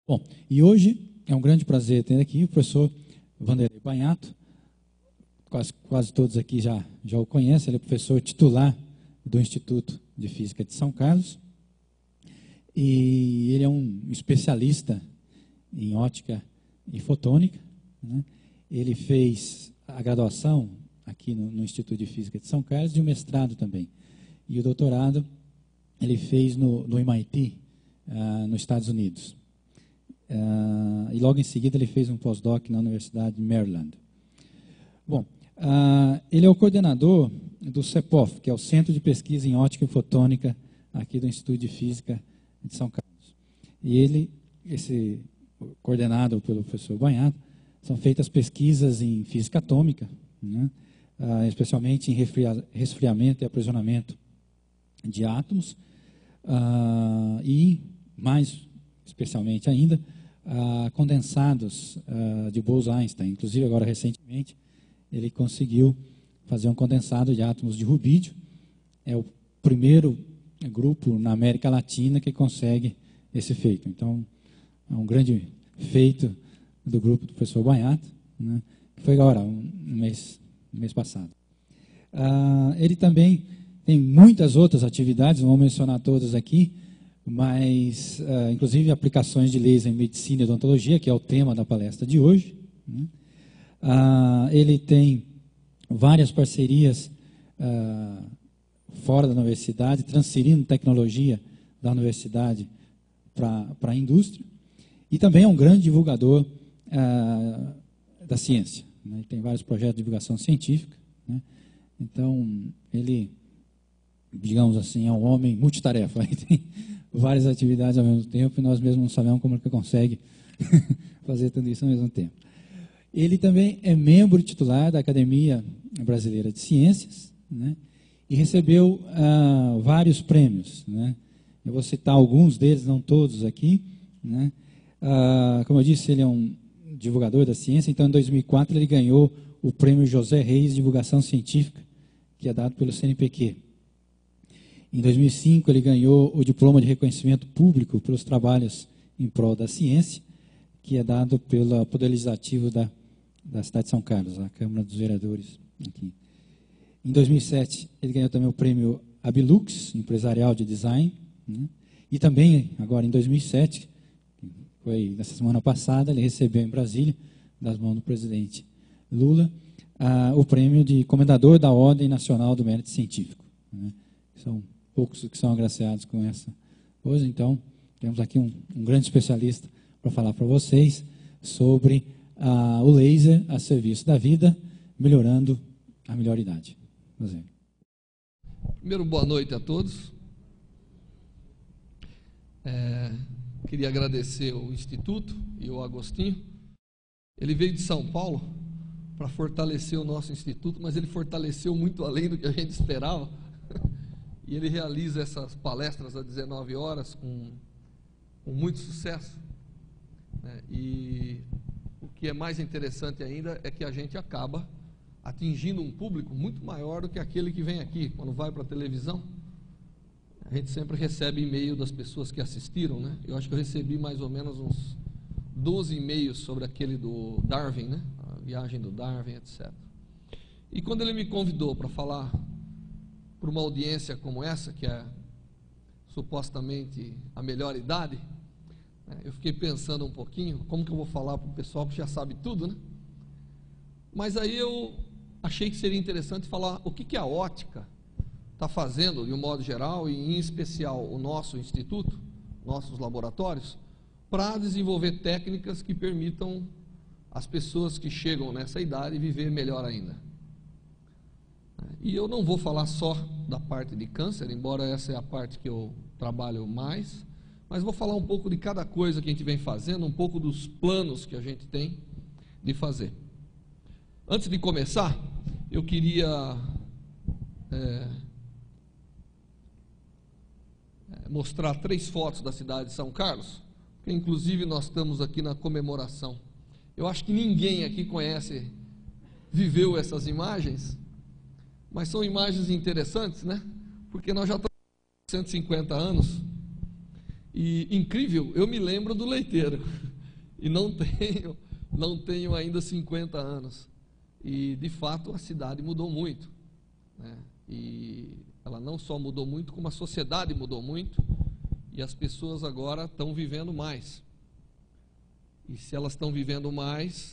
Bom, e hoje é um grande prazer ter aqui o professor Vanderlei Banhato. Quase todos aqui já o conhecem. Ele é professor titular do Instituto de Física de São Carlos. E ele é um especialista em ótica e fotônica, né? Ele fez a graduação aqui no Instituto de Física de São Carlos e o mestrado também. E o doutorado ele fez no MIT, nos Estados Unidos. E logo em seguida ele fez um pós-doc na Universidade de Maryland. Bom, ele é o coordenador do CEPOF, que é o Centro de Pesquisa em Ótica e Fotônica aqui do Instituto de Física de São Carlos. E coordenado pelo professor Banhato, são feitas pesquisas em física atômica, né? Especialmente em resfriamento e aprisionamento de átomos, e, mais especialmente ainda, condensados de Bose-Einstein. Inclusive, agora recentemente, ele conseguiu fazer um condensado de átomos de rubídio. É o primeiro grupo na América Latina que consegue esse feito. Então, é um grande feito do grupo do professor Banhato, né, que foi agora, no mês passado. Ele também tem muitas outras atividades, não vou mencionar todas aqui, mas, inclusive, aplicações de laser em medicina e odontologia, que é o tema da palestra de hoje, né. Ele tem várias parcerias fora da universidade, transferindo tecnologia da universidade para a indústria, e também é um grande divulgador da ciência, né? Ele tem vários projetos de divulgação científica, né? Então, ele, digamos assim, é um homem multitarefa, ele tem várias atividades ao mesmo tempo, e nós mesmos não sabemos como ele consegue fazer tudo isso ao mesmo tempo. Ele também é membro titular da Academia Brasileira de Ciências, né? E recebeu vários prêmios, né? Eu vou citar alguns deles, não todos aqui, né? Como eu disse, ele é um divulgador da ciência. Então, em 2004, ele ganhou o prêmio José Reis de Divulgação Científica, que é dado pelo CNPq. Em 2005, ele ganhou o diploma de reconhecimento público pelos trabalhos em prol da ciência, que é dado pelo Poder Legislativo da cidade de São Carlos, a Câmara dos Vereadores aqui. Em 2007, ele ganhou também o prêmio Abilux, empresarial de design, né? E também, agora em 2007, foi nessa semana passada, ele recebeu em Brasília, das mãos do presidente Lula, o prêmio de Comendador da Ordem Nacional do Mérito Científico, né? São poucos que são agraciados com essa coisa. Então, temos aqui um grande especialista para falar para vocês sobre o laser a serviço da vida, melhorando a melhoridade. Primeiro, boa noite a todos. Queria agradecer o Instituto e o Agostinho. Ele veio de São Paulo para fortalecer o nosso Instituto, mas ele fortaleceu muito além do que a gente esperava. E ele realiza essas palestras às 19 horas com muito sucesso, né? E o que é mais interessante ainda é que a gente acaba atingindo um público muito maior do que aquele que vem aqui. Quando vai para a televisão, a gente sempre recebe e-mail das pessoas que assistiram, né? Eu acho que eu recebi mais ou menos uns 12 e-mails sobre aquele do Darwin, né? A viagem do Darwin, etc. E quando ele me convidou para falar para uma audiência como essa, que é supostamente a melhor idade, né? Eu fiquei pensando um pouquinho, como que eu vou falar para o pessoal que já sabe tudo, né? Mas aí eu achei que seria interessante falar o que a ótica está fazendo, de um modo geral, e em especial o nosso instituto, nossos laboratórios, para desenvolver técnicas que permitam as pessoas que chegam nessa idade viver melhor ainda. E eu não vou falar só da parte de câncer, embora essa é a parte que eu trabalho mais, mas vou falar um pouco de cada coisa que a gente vem fazendo, um pouco dos planos que a gente tem de fazer. Antes de começar, eu queria mostrar 3 fotos da cidade de São Carlos, que inclusive nós estamos aqui na comemoração. Eu acho que ninguém aqui viveu essas imagens, mas são imagens interessantes, né? Porque nós já estamos com 150 anos, E incrível, eu me lembro do leiteiro e não tenho ainda 50 anos. E de fato a cidade mudou muito, né? E ela não só mudou muito, como a sociedade mudou muito, e as pessoas agora estão vivendo mais. E se elas estão vivendo mais,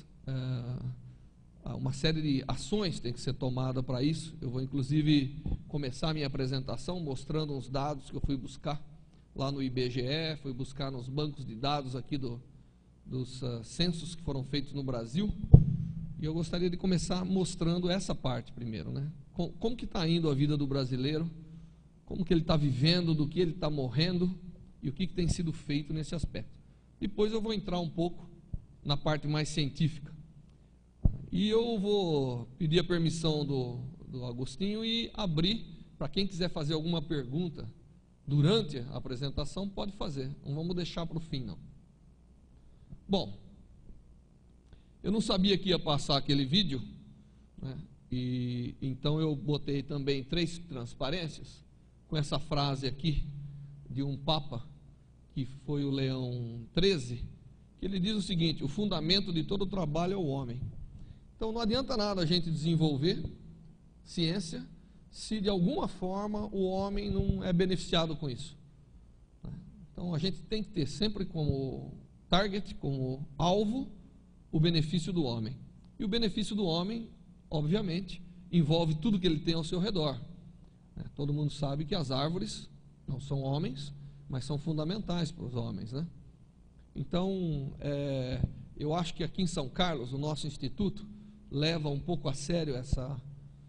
uma série de ações tem que ser tomada para isso. Eu vou inclusive começar a minha apresentação mostrando uns dados que eu fui buscar lá no IBGE, fui buscar nos bancos de dados aqui dos censos que foram feitos no Brasil. E eu gostaria de começar mostrando essa parte primeiro, né? Como que está indo a vida do brasileiro, como que ele está vivendo, do que ele está morrendo e o que tem sido feito nesse aspecto. Depois eu vou entrar um pouco na parte mais científica. E eu vou pedir a permissão do Agostinho e abrir para quem quiser fazer alguma pergunta durante a apresentação, pode fazer. Não vamos deixar para o fim, não. Bom, eu não sabia que ia passar aquele vídeo, né? E então eu botei também 3 transparências com essa frase aqui de um Papa, que foi o Leão XIII, que ele diz o seguinte: o fundamento de todo o trabalho é o homem. Então não adianta nada a gente desenvolver ciência se de alguma forma o homem não é beneficiado com isso. Então a gente tem que ter sempre como target, como alvo, o benefício do homem. E o benefício do homem, obviamente, envolve tudo que ele tem ao seu redor. Todo mundo sabe que as árvores não são homens, mas são fundamentais para os homens, né? Então, eu acho que aqui em São Carlos, o nosso instituto leva um pouco a sério essa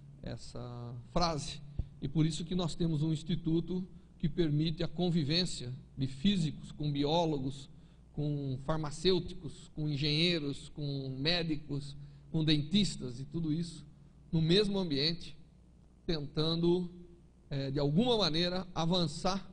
frase, e por isso que nós temos um instituto que permite a convivência de físicos com biólogos, com farmacêuticos, com engenheiros, com médicos, com dentistas e tudo isso no mesmo ambiente, tentando de alguma maneira avançar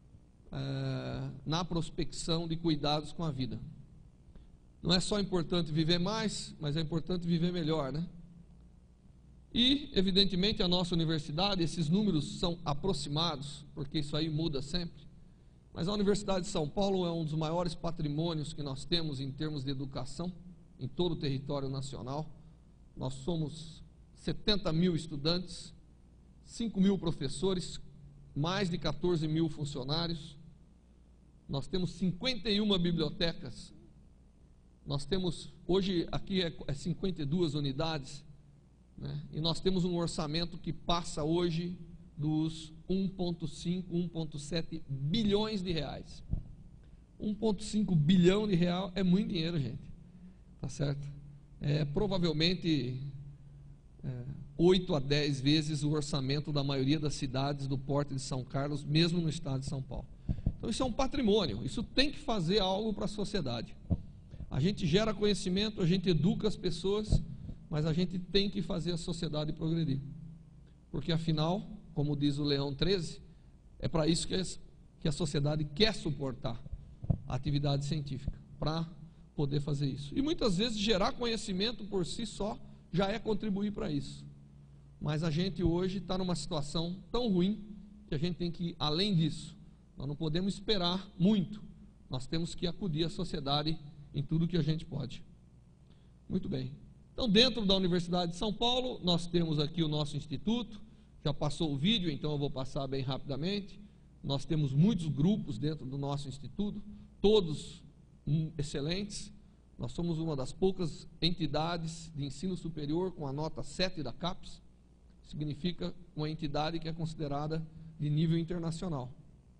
na prospecção de cuidados com a vida. Não é só importante viver mais, mas é importante viver melhor, né? E, evidentemente, a nossa universidade, esses números são aproximados, porque isso aí muda sempre, mas a Universidade de São Paulo é um dos maiores patrimônios que nós temos em termos de educação, em todo o território nacional. Nós somos 70 mil estudantes, 5 mil professores, mais de 14 mil funcionários. Nós temos 51 bibliotecas. Nós temos, hoje aqui é 52 unidades, né? E nós temos um orçamento que passa hoje dos 1,5, 1,7 bilhões de reais. 1,5 bilhão de real é muito dinheiro, gente. Tá certo? Provavelmente 8 a 10 vezes o orçamento da maioria das cidades do Porto de São Carlos, mesmo no estado de São Paulo. Então isso é um patrimônio, isso tem que fazer algo para a sociedade. A gente gera conhecimento, a gente educa as pessoas, mas a gente tem que fazer a sociedade progredir. Porque afinal, como diz o Leão XIII, é para isso que a sociedade quer suportar a atividade científica, para poder fazer isso. E muitas vezes gerar conhecimento por si só já é contribuir para isso. Mas a gente hoje está numa situação tão ruim que a gente tem que ir além disso. Nós não podemos esperar muito. Nós temos que acudir à sociedade em tudo que a gente pode. Muito bem. Então, dentro da Universidade de São Paulo, nós temos aqui o nosso instituto. Já passou o vídeo, então eu vou passar bem rapidamente. Nós temos muitos grupos dentro do nosso instituto, todos excelentes. Nós somos uma das poucas entidades de ensino superior com a nota 7 da CAPES. Significa uma entidade que é considerada de nível internacional.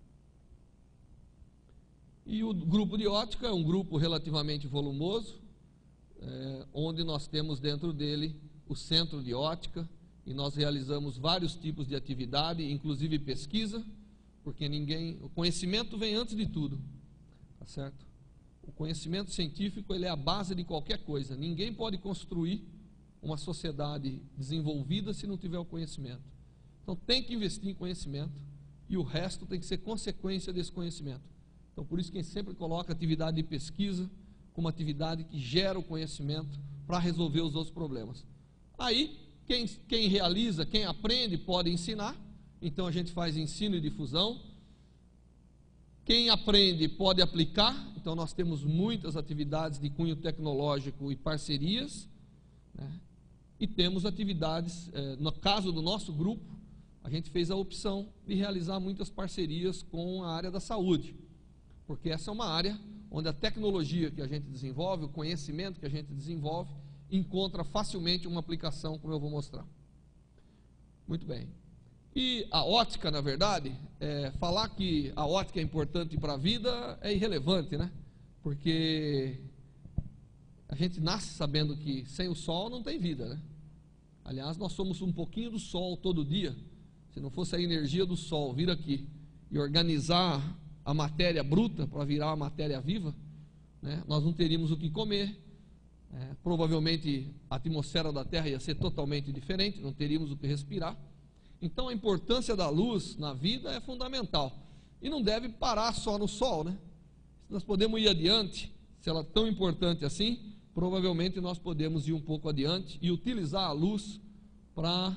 E o grupo de ótica é um grupo relativamente volumoso, onde nós temos dentro dele o centro de ótica, e nós realizamos vários tipos de atividade, inclusive pesquisa, porque o conhecimento vem antes de tudo, tá certo? O conhecimento científico, ele é a base de qualquer coisa. Ninguém pode construir uma sociedade desenvolvida se não tiver o conhecimento. Então tem que investir em conhecimento, e o resto tem que ser consequência desse conhecimento. Então por isso que a gente sempre coloca atividade de pesquisa como atividade que gera o conhecimento para resolver os outros problemas. Aí, quem realiza, quem aprende, pode ensinar. Então a gente faz ensino e difusão. Quem aprende pode aplicar, então nós temos muitas atividades de cunho tecnológico e parcerias, né? E temos atividades, no caso do nosso grupo, a gente fez a opção de realizar muitas parcerias com a área da saúde, porque essa é uma área onde a tecnologia que a gente desenvolve, o conhecimento que a gente desenvolve, encontra facilmente uma aplicação, como eu vou mostrar. Muito bem. E a ótica, na verdade, falar que a ótica é importante para a vida é irrelevante, né? Porque a gente nasce sabendo que sem o sol não tem vida, né? Aliás, nós somos um pouquinho do sol todo dia. Se não fosse a energia do sol vir aqui e organizar a matéria bruta para virar a matéria viva, né, nós não teríamos o que comer. Provavelmente a atmosfera da Terra ia ser totalmente diferente, não teríamos o que respirar. Então a importância da luz na vida é fundamental. E não deve parar só no sol, né? Se nós podemos ir adiante, se ela é tão importante assim, provavelmente nós podemos ir um pouco adiante e utilizar a luz para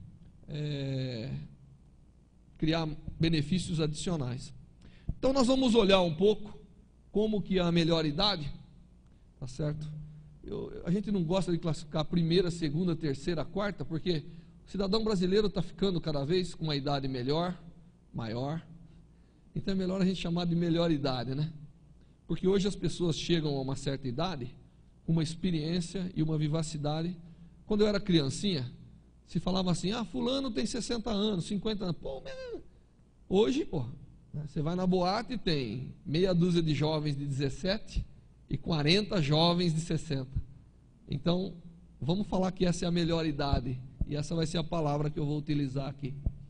criar benefícios adicionais. Então nós vamos olhar um pouco como que a melhor idade, tá certo? A gente não gosta de classificar primeira, segunda, terceira, quarta, porque o cidadão brasileiro está ficando cada vez com uma idade melhor, maior. Então é melhor a gente chamar de melhor idade, né? Porque hoje as pessoas chegam a uma certa idade com uma experiência e uma vivacidade. Quando eu era criancinha, se falava assim, fulano tem 60 anos, 50 anos. Pô, hoje, você vai na boate e tem meia dúzia de jovens de 17 e 40 jovens de 60. Então, vamos falar que essa é a melhor idade. E essa vai ser a palavra que eu vou utilizar aqui.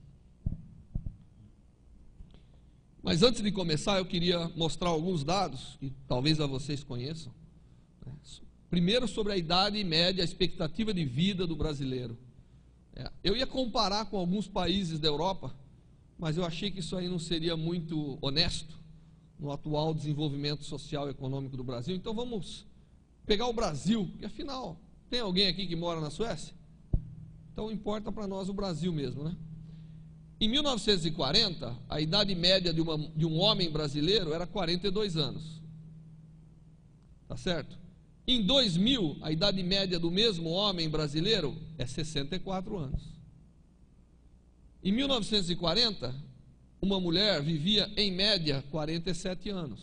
Mas antes de começar, eu queria mostrar alguns dados que talvez vocês conheçam. Primeiro, sobre a idade média, a expectativa de vida do brasileiro. Eu ia comparar com alguns países da Europa, mas eu achei que isso aí não seria muito honesto no atual desenvolvimento social e econômico do Brasil. Então vamos pegar o Brasil, porque afinal, tem alguém aqui que mora na Suécia? Então importa para nós o Brasil mesmo, né? Em 1940, a idade média de um homem brasileiro era 42 anos. Tá certo? Em 2000, a idade média do mesmo homem brasileiro é 64 anos. Em 1940, uma mulher vivia, em média, 47 anos.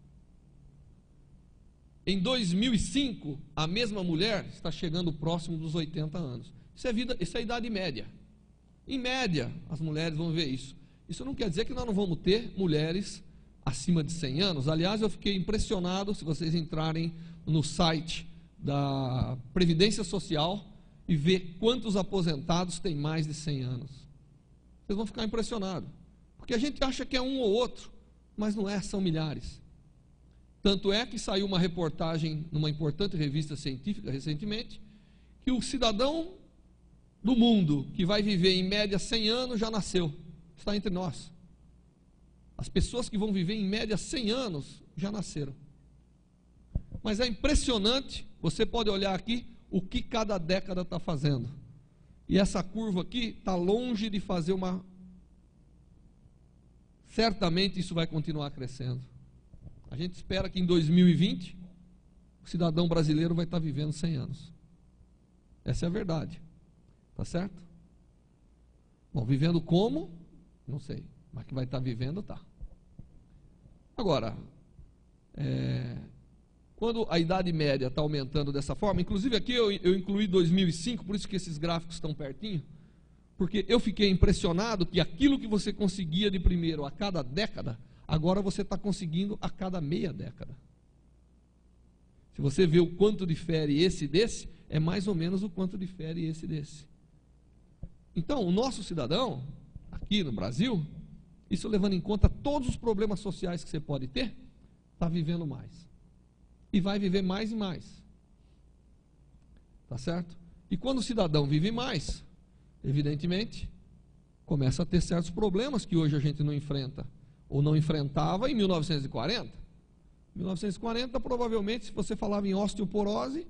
Em 2005, a mesma mulher está chegando próximo dos 80 anos. Isso é a idade média. Em média, as mulheres vão ver isso. Isso não quer dizer que nós não vamos ter mulheres acima de 100 anos. Aliás, eu fiquei impressionado, se vocês entrarem no site da Previdência Social e ver quantos aposentados têm mais de 100 anos. Vocês vão ficar impressionados. Porque a gente acha que é um ou outro, mas não é, são milhares. Tanto é que saiu uma reportagem numa importante revista científica recentemente, que o cidadão do mundo que vai viver em média 100 anos já nasceu, está entre nós. As pessoas que vão viver em média 100 anos já nasceram. Mas é impressionante, você pode olhar aqui o que cada década está fazendo. E essa curva aqui está longe de fazer uma... Certamente isso vai continuar crescendo. A gente espera que em 2020 o cidadão brasileiro vai estar vivendo 100 anos. Essa é a verdade. Tá certo? Bom, vivendo como? Não sei. Mas que vai estar vivendo, tá. Agora, quando a idade média está aumentando dessa forma, inclusive aqui eu incluí 2005, por isso que esses gráficos estão pertinho, porque eu fiquei impressionado que aquilo que você conseguia de primeiro a cada década, agora você está conseguindo a cada meia década. Se você vê o quanto difere esse desse, é mais ou menos o quanto difere esse desse. Então, o nosso cidadão, aqui no Brasil, isso levando em conta todos os problemas sociais que você pode ter, está vivendo mais. E vai viver mais e mais. Tá certo? E quando o cidadão vive mais, evidentemente, começa a ter certos problemas que hoje a gente não enfrenta, ou não enfrentava em 1940. Em 1940, provavelmente, se você falava em osteoporose,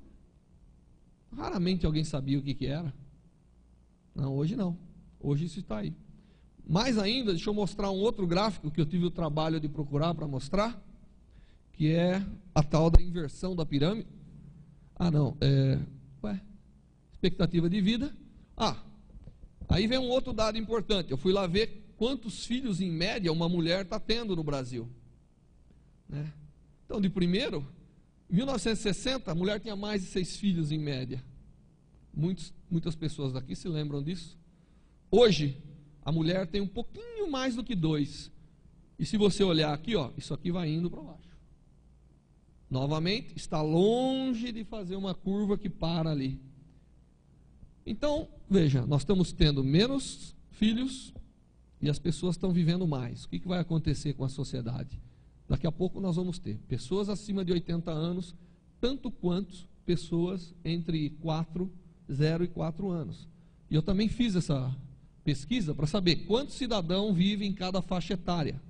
raramente alguém sabia o que era. Não, hoje não. Hoje isso está aí. Mais ainda, deixa eu mostrar um outro gráfico que eu tive o trabalho de procurar para mostrar, que é a tal da inversão da pirâmide. Expectativa de vida. Aí vem um outro dado importante. Eu fui lá ver quantos filhos, em média, uma mulher está tendo no Brasil. Né? Então, de primeiro, em 1960, a mulher tinha mais de 6 filhos, em média. Muitas pessoas daqui se lembram disso. Hoje, a mulher tem um pouquinho mais do que 2. E se você olhar aqui, isso aqui vai indo para baixo. Novamente, está longe de fazer uma curva que para ali. Então, veja, nós estamos tendo menos filhos e as pessoas estão vivendo mais. O que vai acontecer com a sociedade? Daqui a pouco nós vamos ter pessoas acima de 80 anos, tanto quanto pessoas entre 0 e 4 anos. E eu também fiz essa pesquisa para saber quantos cidadãos vivem em cada faixa etária.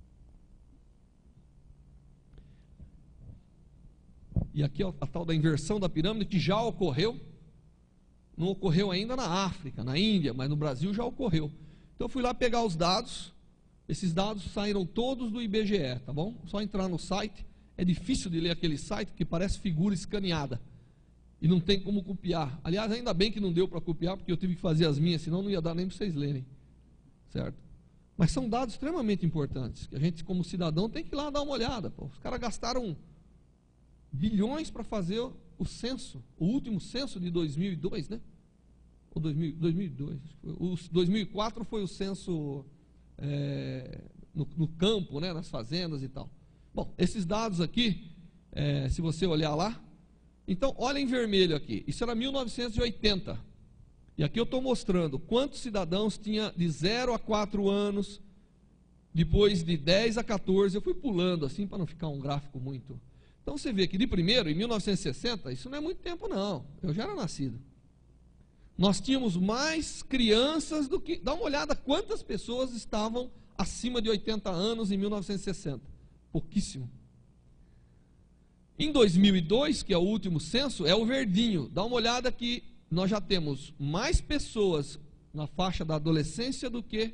E aqui é a tal da inversão da pirâmide, que já ocorreu. Não ocorreu ainda na África, na Índia, mas no Brasil já ocorreu. Então eu fui lá pegar os dados. Esses dados saíram todos do IBGE, tá bom? Só entrar no site. É difícil de ler aquele site, que parece figura escaneada. E não tem como copiar. Aliás, ainda bem que não deu para copiar, porque eu tive que fazer as minhas, senão não ia dar nem para vocês lerem. Certo? Mas são dados extremamente importantes, que a gente, como cidadão, tem que ir lá dar uma olhada. Os caras gastaram bilhões para fazer o censo, o último censo de 2002, né? Ou 2002. O 2004 foi o censo no campo, né? Nas fazendas e tal. Bom, esses dados aqui, se você olhar lá, então olha em vermelho aqui, isso era 1980. E aqui eu estou mostrando quantos cidadãos tinha de 0 a 4 anos, depois de 10 a 14, eu fui pulando assim para não ficar um gráfico muito... Então você vê que de primeiro, em 1960, isso não é muito tempo não, eu já era nascido. Nós tínhamos mais crianças do que... Dá uma olhada quantas pessoas estavam acima de 80 anos em 1960. Pouquíssimo. Em 2002, que é o último censo, é o verdinho. Dá uma olhada que nós já temos mais pessoas na faixa da adolescência do que...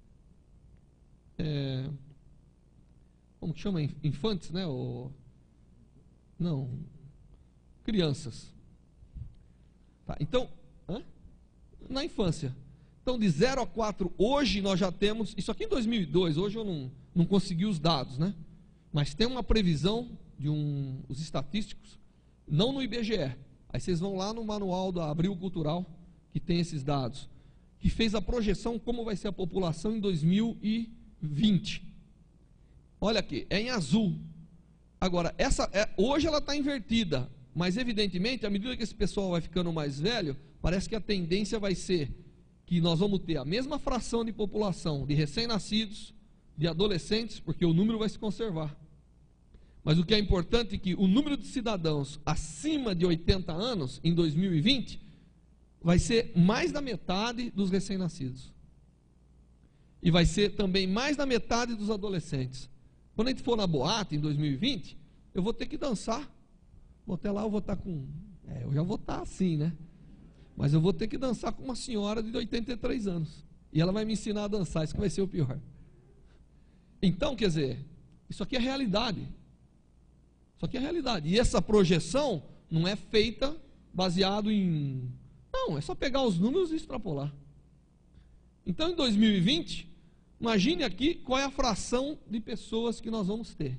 como que chama? Infantes, né? Não, crianças. Tá, então, na infância. Então, de 0 a 4, hoje nós já temos, isso aqui em 2002, hoje eu não consegui os dados, né? Mas tem uma previsão de os estatísticos, não no IBGE. Aí vocês vão lá no manual da Abril Cultural, que tem esses dados, que fez a projeção como vai ser a população em 2020. Olha aqui, é em azul. Agora, hoje ela está invertida, mas evidentemente, à medida que esse pessoal vai ficando mais velho, parece que a tendência vai ser que nós vamos ter a mesma fração de população de recém-nascidos, de adolescentes, porque o número vai se conservar. Mas o que é importante é que o número de cidadãos acima de 80 anos, em 2020, vai ser mais da metade dos recém-nascidos. E vai ser também mais da metade dos adolescentes. Quando a gente for na boate em 2020, eu vou ter que dançar. Até lá eu vou estar com... eu já vou estar assim, né? Mas eu vou ter que dançar com uma senhora de 83 anos. E ela vai me ensinar a dançar, isso que vai ser o pior. Então, quer dizer, isso aqui é realidade. Isso aqui é realidade. E essa projeção não é feita baseado em... Não, é só pegar os números e extrapolar. Então, em 2020... Imagine aqui qual é a fração de pessoas que nós vamos ter.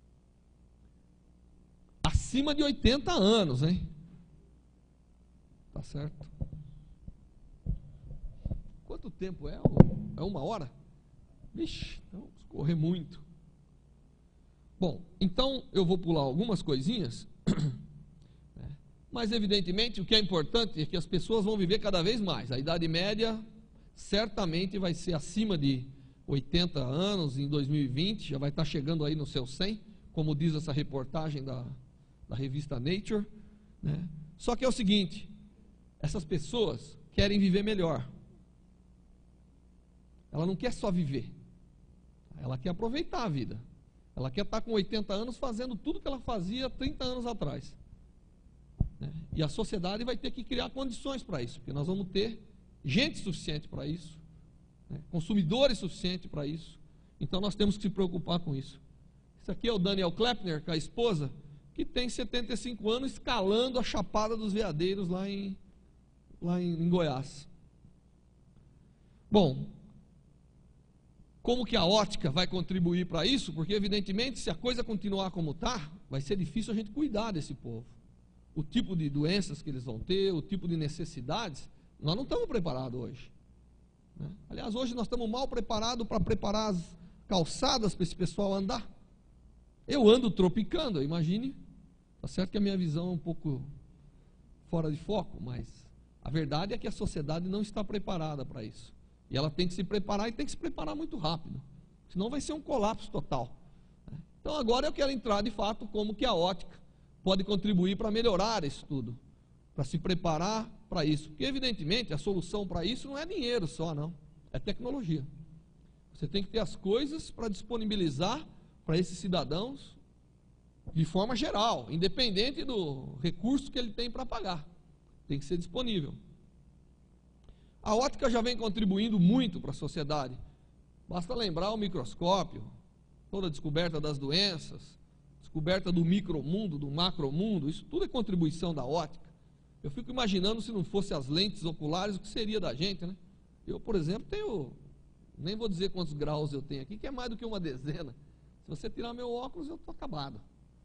Acima de 80 anos, hein? Tá certo? Quanto tempo é? É 1 hora? Vixe, então vamos correr muito. Bom, então eu vou pular algumas coisinhas. Mas evidentemente o que é importante é que as pessoas vão viver cada vez mais. A idade média certamente vai ser acima de 80 anos em 2020, já vai estar chegando aí no seu 100, como diz essa reportagem da revista Nature, né? Só que é o seguinte, essas pessoas querem viver melhor. Ela não quer só viver, ela quer aproveitar a vida. Ela quer estar com 80 anos fazendo tudo que ela fazia 30 anos atrás, né? E a sociedade vai ter que criar condições para isso, porque nós vamos ter gente suficiente para isso, né? Consumidores suficientes para isso. Então nós temos que se preocupar com isso. Esse aqui é o Daniel Kleppner, com a esposa, que tem 75 anos, escalando a Chapada dos Veadeiros lá em Goiás. Bom, como que a ótica vai contribuir para isso? Porque, evidentemente, se a coisa continuar como está, vai ser difícil a gente cuidar desse povo. O tipo de doenças que eles vão ter, o tipo de necessidades, nós não estamos preparados hoje, né? Aliás, hoje nós estamos mal preparados para preparar as calçadas para esse pessoal andar. Eu ando tropicando, imagine. Está certo que a minha visão é um pouco fora de foco, mas a verdade é que a sociedade não está preparada para isso. E ela tem que se preparar, e tem que se preparar muito rápido, senão vai ser um colapso total. Então agora eu quero entrar de fato como que a ótica pode contribuir para melhorar isso tudo, para se preparar para isso. Porque evidentemente a solução para isso não é dinheiro só, não, é tecnologia. Você tem que ter as coisas para disponibilizar para esses cidadãos de forma geral, independente do recurso que ele tem para pagar. Tem que ser disponível. A ótica já vem contribuindo muito para a sociedade. Basta lembrar o microscópio, toda a descoberta das doenças, descoberta do micromundo, do macromundo, isso tudo é contribuição da ótica. Eu fico imaginando, se não fosse as lentes oculares, o que seria da gente, né? Eu, por exemplo, tenho, nem vou dizer quantos graus eu tenho aqui, que é mais do que uma dezena. Se você tirar meu óculos, eu estou acabado.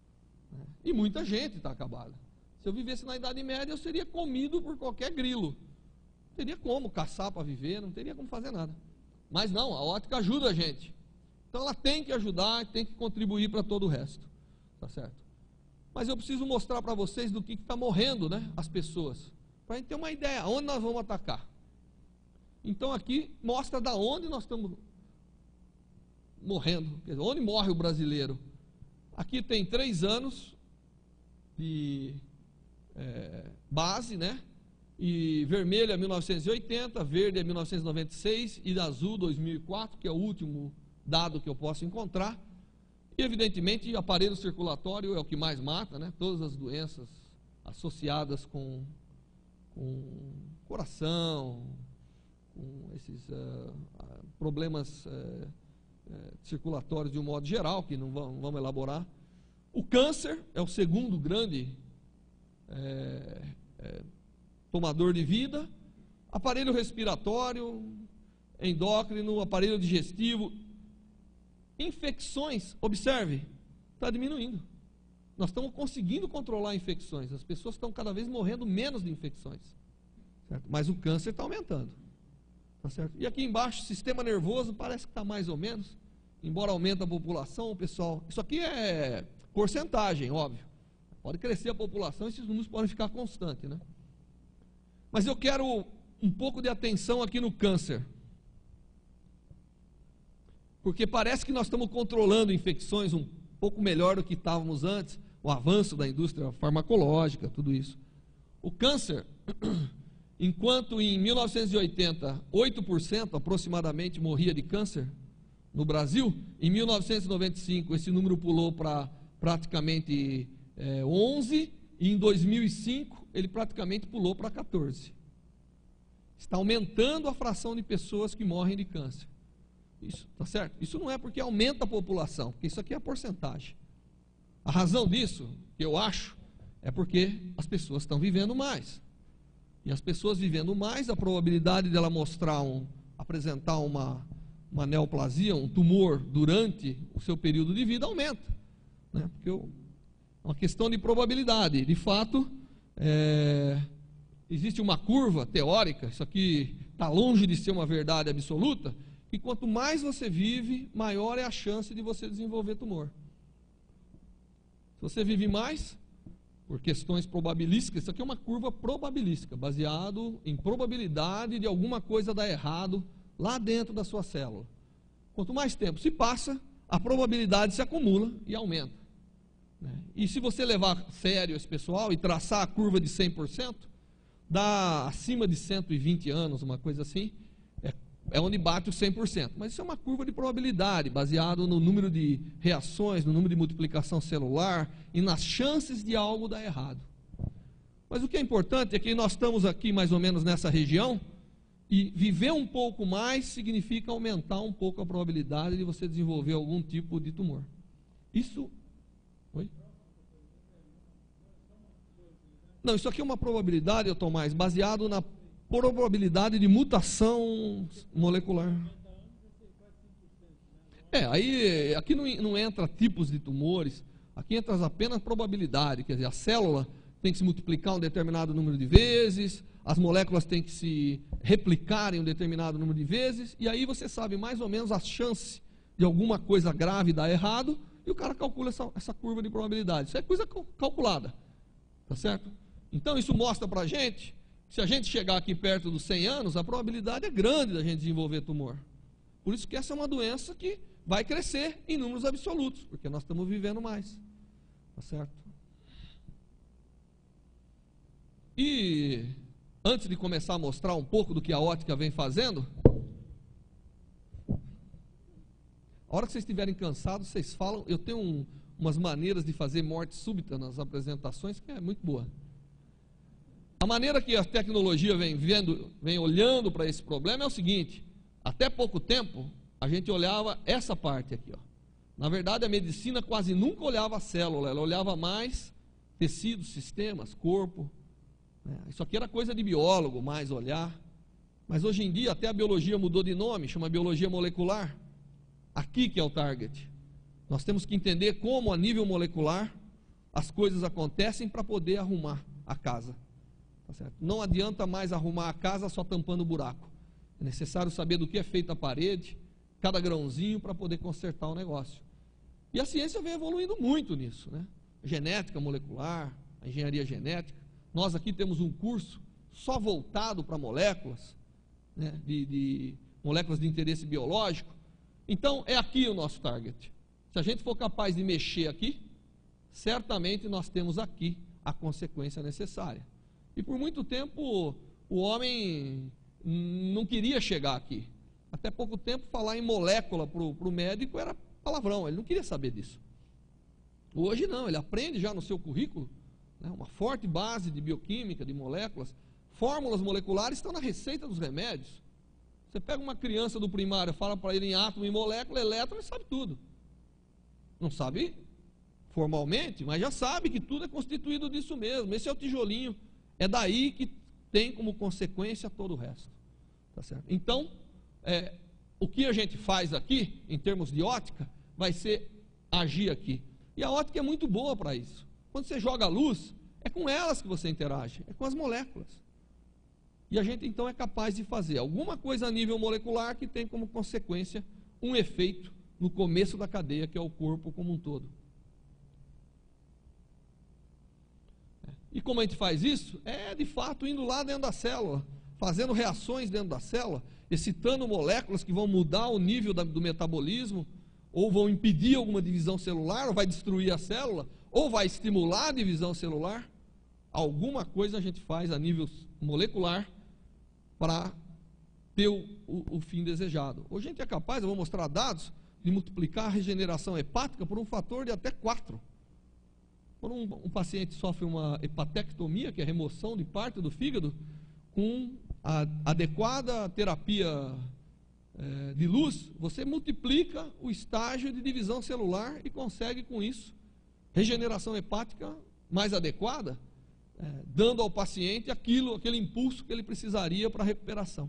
E muita gente está acabada. Se eu vivesse na Idade Média, eu seria comido por qualquer grilo. Não teria como caçar para viver, não teria como fazer nada. Mas não, a ótica ajuda a gente. Então ela tem que ajudar, tem que contribuir para todo o resto. Tá certo? Mas eu preciso mostrar para vocês do que está morrendo, né, as pessoas. Para a gente ter uma ideia, onde nós vamos atacar. Então aqui mostra da onde nós estamos morrendo. Quer dizer, onde morre o brasileiro. Aqui tem 3 anos de base, né? E vermelho é 1980, verde é 1996 e azul 2004, que é o último dado que eu posso encontrar. E evidentemente o aparelho circulatório é o que mais mata, né? Todas as doenças associadas com coração, com esses problemas circulatórios de um modo geral, que não vamos elaborar. O câncer é o segundo grande tomador de vida. Aparelho respiratório, endócrino, aparelho digestivo. Infecções, observe, está diminuindo. Nós estamos conseguindo controlar infecções. As pessoas estão cada vez morrendo menos de infecções, certo? Mas o câncer está aumentando. Tá certo? E aqui embaixo, sistema nervoso, parece que está mais ou menos, embora aumente a população, o pessoal, isso aqui é porcentagem, óbvio, pode crescer a população, esses números podem ficar constantes, né? Mas eu quero um pouco de atenção aqui no câncer, porque parece que nós estamos controlando infecções um pouco melhor do que estávamos antes, o avanço da indústria farmacológica, tudo isso. O câncer, enquanto em 1980, 8% aproximadamente morria de câncer no Brasil, em 1995 esse número pulou para praticamente 11%, e em 2005 ele praticamente pulou para 14%. Está aumentando a fração de pessoas que morrem de câncer. Isso, tá certo? Isso não é porque aumenta a população, porque isso aqui é a porcentagem. A razão disso, que eu acho, é porque as pessoas estão vivendo mais. E as pessoas vivendo mais, a probabilidade dela apresentar uma neoplasia, um tumor durante o seu período de vida aumenta, né? Porque é uma questão de probabilidade. De fato, existe uma curva teórica, isso aqui está longe de ser uma verdade absoluta, que quanto mais você vive, maior é a chance de você desenvolver tumor. Se você vive mais, por questões probabilísticas, isso aqui é uma curva probabilística, baseado em probabilidade de alguma coisa dar errado lá dentro da sua célula. Quanto mais tempo se passa, a probabilidade se acumula e aumenta, né? E se você levar a sério esse pessoal e traçar a curva de 100%, dá acima de 120 anos, uma coisa assim, é onde bate o 100%. Mas isso é uma curva de probabilidade, baseado no número de reações, no número de multiplicação celular e nas chances de algo dar errado. Mas o que é importante é que nós estamos aqui mais ou menos nessa região, E viver um pouco mais significa aumentar um pouco a probabilidade de você desenvolver algum tipo de tumor. Isso... Oi? Não, isso aqui é uma probabilidade, Tomás, baseado na probabilidade de mutação molecular. Aí aqui não entra tipos de tumores, aqui entra apenas probabilidade, quer dizer, a célula tem que se multiplicar um determinado número de vezes, as moléculas têm que se replicar em um determinado número de vezes, e aí você sabe mais ou menos a chance de alguma coisa grave dar errado, e o cara calcula essa curva de probabilidade. Isso é coisa calculada, tá certo? Então isso mostra pra gente, se a gente chegar aqui perto dos 100 anos, a probabilidade é grande da gente desenvolver tumor. Por isso que essa é uma doença que vai crescer em números absolutos, porque nós estamos vivendo mais, tá certo? E antes de começar a mostrar um pouco do que a ótica vem fazendo, a hora que vocês estiverem cansados, vocês falam. Eu tenho umas maneiras de fazer morte súbita nas apresentações que é muito boa. A maneira que a tecnologia vem olhando para esse problema é o seguinte: até pouco tempo a gente olhava essa parte aqui, ó. Na verdade, a medicina quase nunca olhava a célula, ela olhava mais tecidos, sistemas, corpo. Isso aqui era coisa de biólogo, mais olhar. Mas hoje em dia até a biologia mudou de nome, chama biologia molecular. Aqui que é o target. Nós temos que entender como a nível molecular as coisas acontecem para poder arrumar a casa. Tá certo? Não adianta mais arrumar a casa só tampando o buraco. É necessário saber do que é feita a parede, cada grãozinho, para poder consertar o negócio. E a ciência vem evoluindo muito nisso, né? Genética molecular, a engenharia genética. Nós aqui temos um curso só voltado para moléculas, né? de moléculas de interesse biológico. Então, é aqui o nosso target. Se a gente for capaz de mexer aqui, certamente nós temos aqui a consequência necessária. E por muito tempo, o homem não queria chegar aqui. Até pouco tempo, falar em molécula para o médico era palavrão, ele não queria saber disso. Hoje não, ele aprende já no seu currículo, né, uma forte base de bioquímica, de moléculas. Fórmulas moleculares estão na receita dos remédios. Você pega uma criança do primário, fala para ele em átomo, em molécula, elétron, ele sabe tudo. Não sabe formalmente, mas já sabe que tudo é constituído disso mesmo. Esse é o tijolinho. É daí que tem como consequência todo o resto. Tá certo? Então, o que a gente faz aqui, em termos de ótica, vai ser agir aqui. E a ótica é muito boa para isso. Quando você joga a luz, é com elas que você interage, é com as moléculas. E a gente então é capaz de fazer alguma coisa a nível molecular que tem como consequência um efeito no começo da cadeia, que é o corpo como um todo. E como a gente faz isso? É de fato indo lá dentro da célula, fazendo reações dentro da célula, excitando moléculas que vão mudar o nível do metabolismo, ou vão impedir alguma divisão celular, ou vai destruir a célula, ou vai estimular a divisão celular. Alguma coisa a gente faz a nível molecular para ter o fim desejado. Hoje a gente é capaz, eu vou mostrar dados, de multiplicar a regeneração hepática por um fator de até 4. Quando um paciente sofre uma hepatectomia, que é a remoção de parte do fígado, com a adequada terapia de luz, você multiplica o estágio de divisão celular e consegue com isso regeneração hepática mais adequada, dando ao paciente aquele impulso que ele precisaria para a recuperação.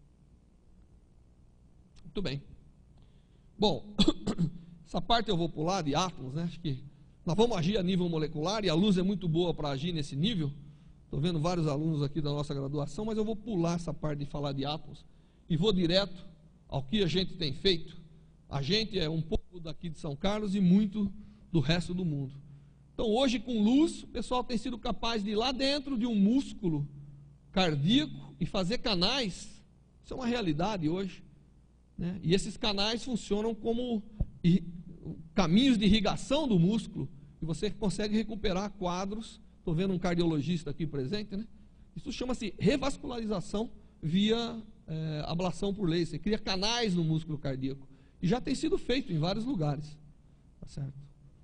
Muito bem. Bom, essa parte eu vou pular de átomos, né? Acho que nós vamos agir a nível molecular e a luz é muito boa para agir nesse nível. Estou vendo vários alunos aqui da nossa graduação, mas eu vou pular essa parte de falar de átomos e vou direto ao que a gente tem feito. A gente é um pouco daqui de São Carlos e muito do resto do mundo. Então hoje com luz, o pessoal tem sido capaz de ir lá dentro de um músculo cardíaco e fazer canais. Isso é uma realidade hoje, né? E esses canais funcionam como caminhos de irrigação do músculo e você consegue recuperar quadros. Estou vendo um cardiologista aqui presente, né? Isso chama-se revascularização via ablação por laser. Você cria canais no músculo cardíaco e já tem sido feito em vários lugares, tá certo?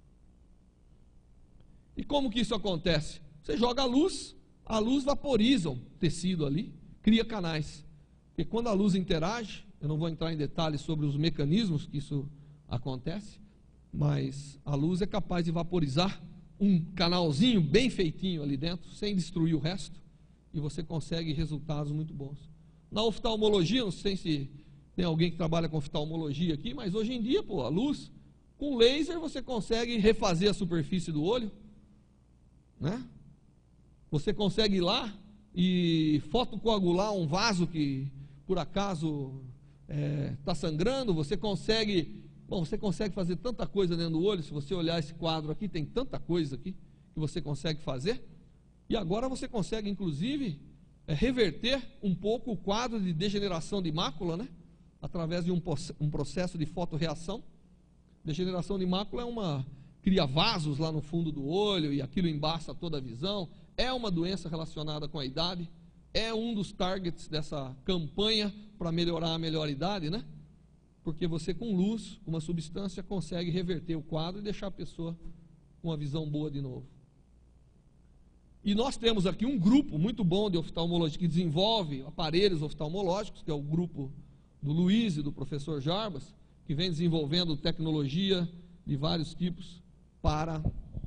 E como que isso acontece? Você joga a luz vaporiza o tecido ali, cria canais. Porque quando a luz interage, eu não vou entrar em detalhes sobre os mecanismos que isso acontece, mas a luz é capaz de vaporizar um canalzinho bem feitinho ali dentro, sem destruir o resto, e você consegue resultados muito bons. Na oftalmologia, não sei se tem alguém que trabalha com oftalmologia aqui, mas hoje em dia, a luz, com laser você consegue refazer a superfície do olho, né? Você consegue ir lá e fotocoagular um vaso que por acaso está sangrando, você consegue fazer tanta coisa dentro do olho. Se você olhar esse quadro aqui, tem tanta coisa aqui que você consegue fazer, e agora você consegue inclusive reverter um pouco o quadro de degeneração de mácula, né? Através de um processo de fotorreação. Degeneração de mácula cria vasos lá no fundo do olho e aquilo embaça toda a visão. É uma doença relacionada com a idade, é um dos targets dessa campanha para melhorar a melhoridade, né? Porque você com luz, uma substância, consegue reverter o quadro e deixar a pessoa com uma visão boa de novo. E nós temos aqui um grupo muito bom de oftalmologia que desenvolve aparelhos oftalmológicos, que é o grupo do Luiz e do professor Jarbas, que vem desenvolvendo tecnologia de vários tipos para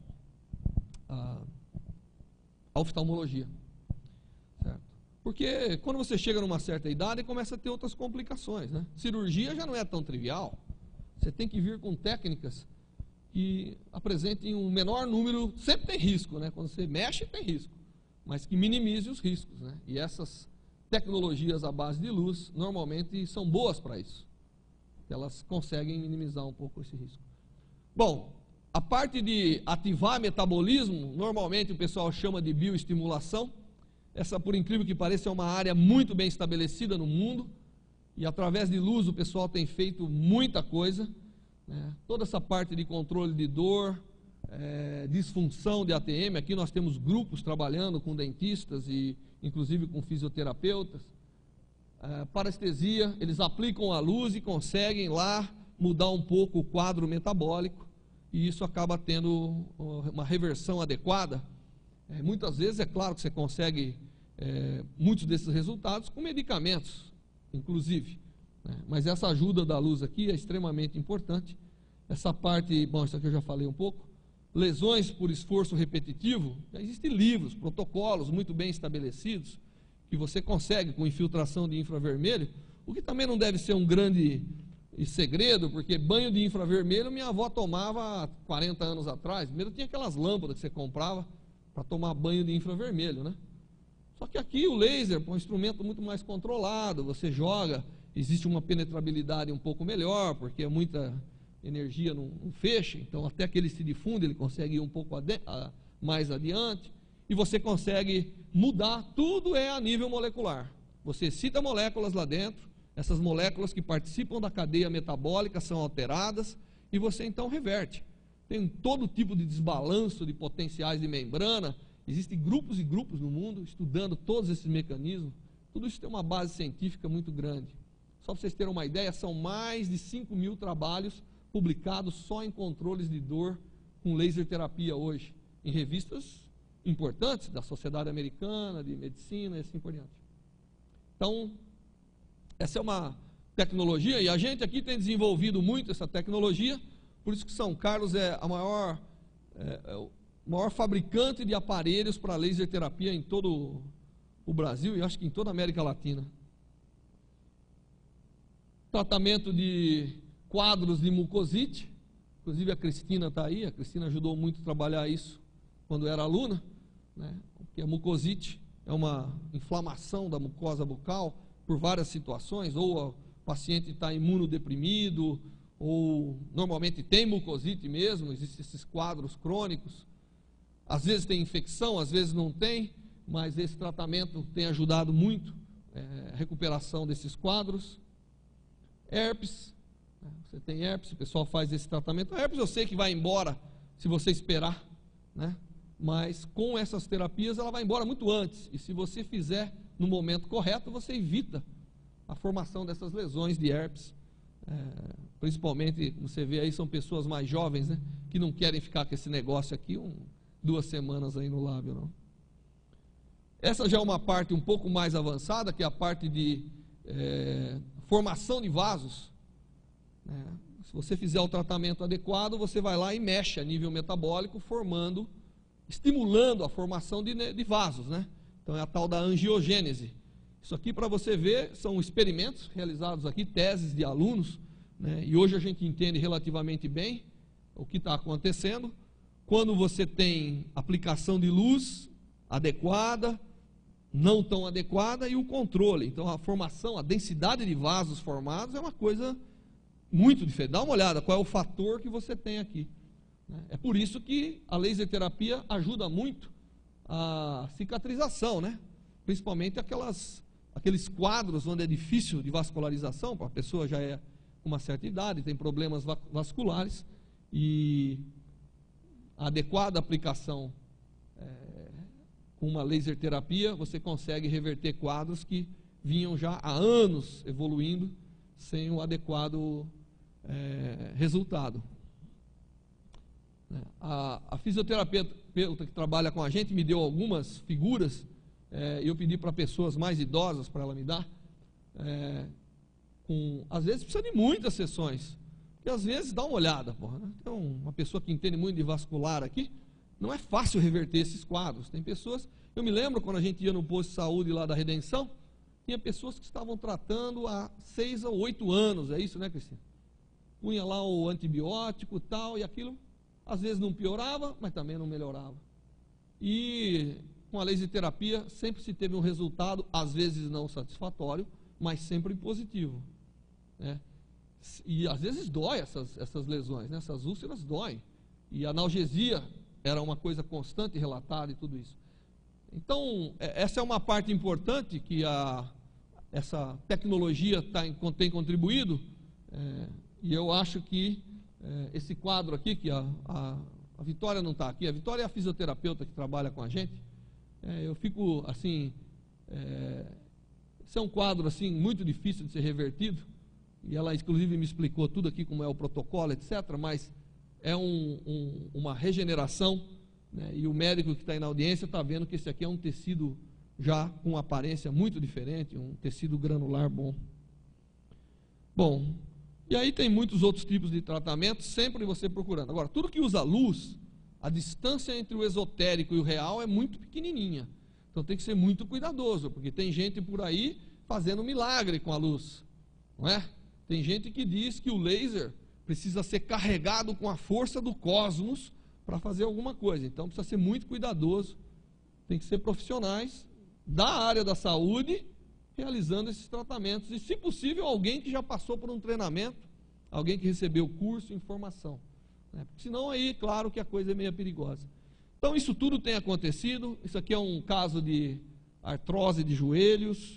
a oftalmologia. Certo? Porque quando você chega numa certa idade, começa a ter outras complicações, né? Cirurgia já não é tão trivial. Você tem que vir com técnicas que apresentem um menor número, sempre tem risco, né? Quando você mexe, tem risco, mas que minimize os riscos, né? E essas tecnologias à base de luz, normalmente são boas para isso. Elas conseguem minimizar um pouco esse risco. Bom, a parte de ativar metabolismo, normalmente o pessoal chama de bioestimulação. Essa, por incrível que pareça, é uma área muito bem estabelecida no mundo, e através de luz o pessoal tem feito muita coisa, né? Toda essa parte de controle de dor, disfunção de ATM, aqui nós temos grupos trabalhando com dentistas e inclusive com fisioterapeutas. Parestesia, eles aplicam a luz e conseguem lá mudar um pouco o quadro metabólico, e isso acaba tendo uma reversão adequada. Muitas vezes é claro que você consegue muitos desses resultados com medicamentos, inclusive, né? Mas essa ajuda da luz aqui é extremamente importante. Essa parte, bom, isso aqui eu já falei um pouco. Lesões por esforço repetitivo, já existem livros, protocolos muito bem estabelecidos, que você consegue com infiltração de infravermelho, o que também não deve ser um grande segredo, porque banho de infravermelho minha avó tomava há 40 anos atrás. Primeiro tinha aquelas lâmpadas que você comprava para tomar banho de infravermelho, né? Só que aqui o laser é um instrumento muito mais controlado, você joga, existe uma penetrabilidade um pouco melhor, porque muita energia não fecha, então até que ele se difunde, ele consegue ir um pouco mais adiante, e você consegue mudar, tudo é a nível molecular. Você excita moléculas lá dentro, essas moléculas que participam da cadeia metabólica são alteradas, e você então reverte. Tem todo tipo de desbalanço de potenciais de membrana, existem grupos e grupos no mundo estudando todos esses mecanismos, tudo isso tem uma base científica muito grande. Só para vocês terem uma ideia, são mais de 5.000 trabalhos publicados só em controles de dor com laser terapia hoje, em revistas importantes da Sociedade Americana de Medicina e assim por diante. Então, essa é uma tecnologia, e a gente aqui tem desenvolvido muito essa tecnologia, por isso que São Carlos é o maior fabricante de aparelhos para laser terapia em todo o Brasil e acho que em toda a América Latina. Tratamento de quadros de mucosite, inclusive a Cristina está aí, a Cristina ajudou muito a trabalhar isso quando era aluna, né? Porque a mucosite é uma inflamação da mucosa bucal por várias situações, ou o paciente está imunodeprimido, ou normalmente tem mucosite mesmo, existem esses quadros crônicos, às vezes tem infecção, às vezes não tem, mas esse tratamento tem ajudado muito a recuperação desses quadros. Herpes, você tem herpes, o pessoal faz esse tratamento. A herpes eu sei que vai embora se você esperar, né? Mas com essas terapias ela vai embora muito antes, e se você fizer no momento correto, você evita a formação dessas lesões de herpes. Principalmente, você vê aí, são pessoas mais jovens, né, que não querem ficar com esse negócio aqui 2 semanas aí no lábio, não. Essa já é uma parte um pouco mais avançada, que é a parte de formação de vasos, né? Se você fizer o tratamento adequado, você vai lá e mexe a nível metabólico, estimulando a formação de vasos, né? Então é a tal da angiogênese. Isso aqui, para você ver, são experimentos realizados aqui, teses de alunos, né? E hoje a gente entende relativamente bem o que está acontecendo. Quando você tem aplicação de luz adequada, não tão adequada, e o controle. Então a formação, a densidade de vasos formados é uma coisa muito diferente. Dá uma olhada qual é o fator que você tem aqui. É por isso que a laser terapia ajuda muito a cicatrização, né? Principalmente aqueles quadros onde é difícil de vascularização, a pessoa já é com uma certa idade, tem problemas vasculares, e a adequada aplicação com uma laser terapia, você consegue reverter quadros que vinham já há anos evoluindo sem o adequado resultado. A fisioterapeuta que trabalha com a gente me deu algumas figuras, eu pedi para pessoas mais idosas para ela me dar, às vezes precisa de muitas sessões, porque às vezes dá uma olhada, né? Então, uma pessoa que entende muito de vascular aqui, não é fácil reverter esses quadros. Tem pessoas, eu me lembro quando a gente ia no posto de saúde lá da Redenção, tinha pessoas que estavam tratando há 6 ou 8 anos, é isso, né, Cristina? Punha lá o antibiótico e tal, e aquilo às vezes não piorava, mas também não melhorava. E com a laser terapia sempre se teve um resultado, às vezes não satisfatório, mas sempre positivo, né? E às vezes dói essas lesões, né? Essas úlceras doem. E a analgesia era uma coisa constante relatada e tudo isso. Então, essa é uma parte importante que essa tecnologia tem contribuído, e eu acho que esse quadro aqui, que a Vitória não está aqui, a Vitória é a fisioterapeuta que trabalha com a gente, eu fico assim, esse é um quadro assim muito difícil de ser revertido, e ela inclusive me explicou tudo aqui como é o protocolo, etc., mas é uma regeneração, né? E o médico que está aí na audiência está vendo que esse aqui é um tecido já com aparência muito diferente, um tecido granular bom. Bom, e aí tem muitos outros tipos de tratamento, sempre você procurando. Agora, tudo que usa luz, a distância entre o esotérico e o real é muito pequenininha. Então tem que ser muito cuidadoso, porque tem gente por aí fazendo milagre com a luz, não é? Tem gente que diz que o laser precisa ser carregado com a força do cosmos para fazer alguma coisa. Então precisa ser muito cuidadoso, tem que ser profissionais da área da saúde realizando esses tratamentos, e se possível alguém que já passou por um treinamento, alguém que recebeu curso, informação, né? Porque senão aí, claro que a coisa é meio perigosa. Então isso tudo tem acontecido. Isso aqui é um caso de artrose de joelhos,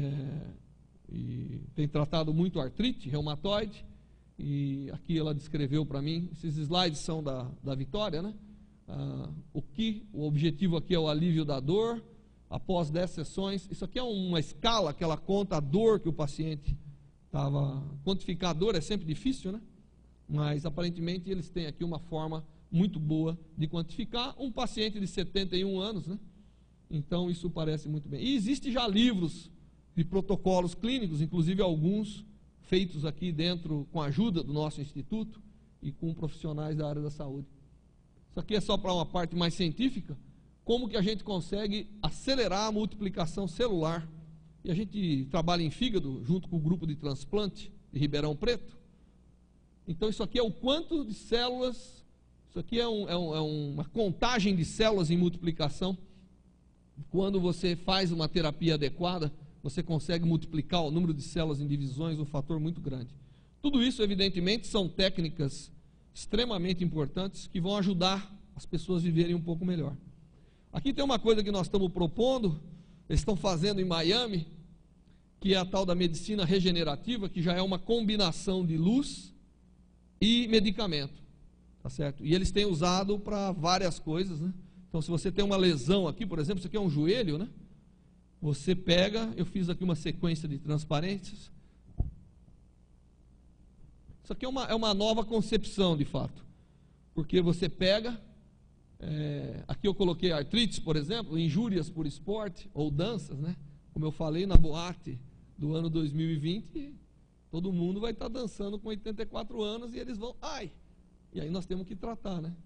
e tem tratado muito artrite reumatoide, e aqui ela descreveu para mim, esses slides são da Vitória, né? O objetivo aqui é o alívio da dor, após 10 sessões. Isso aqui é uma escala que ela conta a dor que o paciente estava. Quantificar a dor é sempre difícil, né? Mas aparentemente eles têm aqui uma forma muito boa de quantificar. Um paciente de 71 anos, né? Então isso parece muito bem. E existe já livros de protocolos clínicos, inclusive alguns feitos aqui dentro com a ajuda do nosso instituto e com profissionais da área da saúde. Isso aqui é só para uma parte mais científica, como que a gente consegue acelerar a multiplicação celular. E a gente trabalha em fígado junto com o grupo de transplante de Ribeirão Preto. Então isso aqui é o quanto de células, isso aqui é uma contagem de células em multiplicação. Quando você faz uma terapia adequada, você consegue multiplicar o número de células em divisões, um fator muito grande. Tudo isso, evidentemente, são técnicas extremamente importantes que vão ajudar as pessoas a viverem um pouco melhor. Aqui tem uma coisa que nós estamos propondo, eles estão fazendo em Miami, que é a tal da medicina regenerativa, que já é uma combinação de luz e medicamento, tá certo? E eles têm usado para várias coisas, né? Então, se você tem uma lesão aqui, por exemplo, isso aqui é um joelho, né? Você pega, eu fiz aqui uma sequência de transparências. Isso aqui é uma nova concepção, de fato, porque você pega, aqui eu coloquei artrites, por exemplo, injúrias por esporte ou danças, né? Como eu falei, na boate, do ano 2020, todo mundo vai estar dançando com 84 anos e eles vão, ai! E aí nós temos que tratar, né?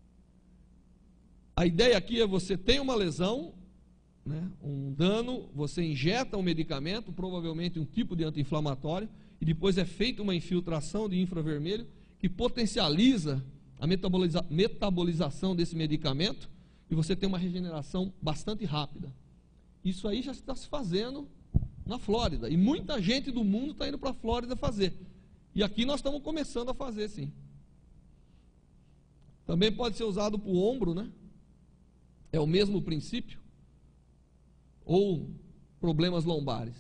A ideia aqui é você tem uma lesão, né, um dano, você injeta um medicamento, provavelmente um tipo de anti-inflamatório, e depois é feita uma infiltração de infravermelho que potencializa a metabolização desse medicamento e você tem uma regeneração bastante rápida. Isso aí já está se fazendo na Flórida, e muita gente do mundo está indo para a Flórida fazer. E aqui nós estamos começando a fazer, sim. Também pode ser usado para o ombro, né? É o mesmo princípio. Ou problemas lombares.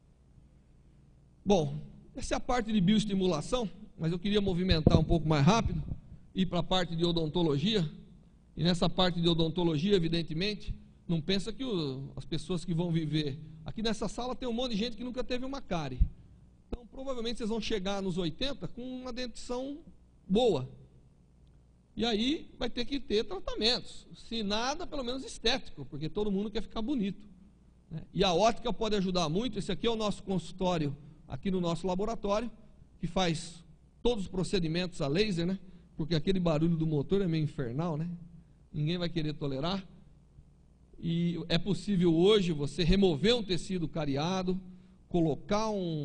Bom, essa é a parte de bioestimulação, mas eu queria movimentar um pouco mais rápido, ir para a parte de odontologia. E nessa parte de odontologia, evidentemente, não pensa que as pessoas que vão viver... Aqui nessa sala tem um monte de gente que nunca teve uma cárie. Então, provavelmente vocês vão chegar nos 80 com uma dentição boa. E aí vai ter que ter tratamentos. Se nada, pelo menos estético, porque todo mundo quer ficar bonito. E a ótica pode ajudar muito. Esse aqui é o nosso consultório, aqui no nosso laboratório, que faz todos os procedimentos a laser, né? Porque aquele barulho do motor é meio infernal, né? Ninguém vai querer tolerar. E é possível hoje você remover um tecido cariado, colocar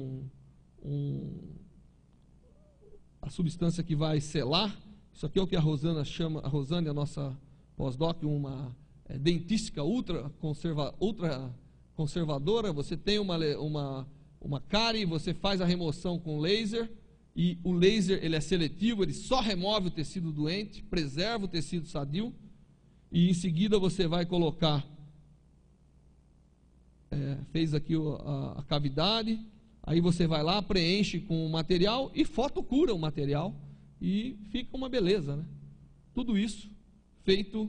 a substância que vai selar. Isso aqui é o que a Rosana chama, a Rosane, a nossa pós-doc, uma dentística ultra conservadora. Você tem uma cárie, você faz a remoção com laser, e o laser ele é seletivo, ele só remove o tecido doente, preserva o tecido sadio, e em seguida você vai colocar, fez aqui a cavidade, aí você vai lá, preenche com o material e fotocura o material, e fica uma beleza, né? Tudo isso feito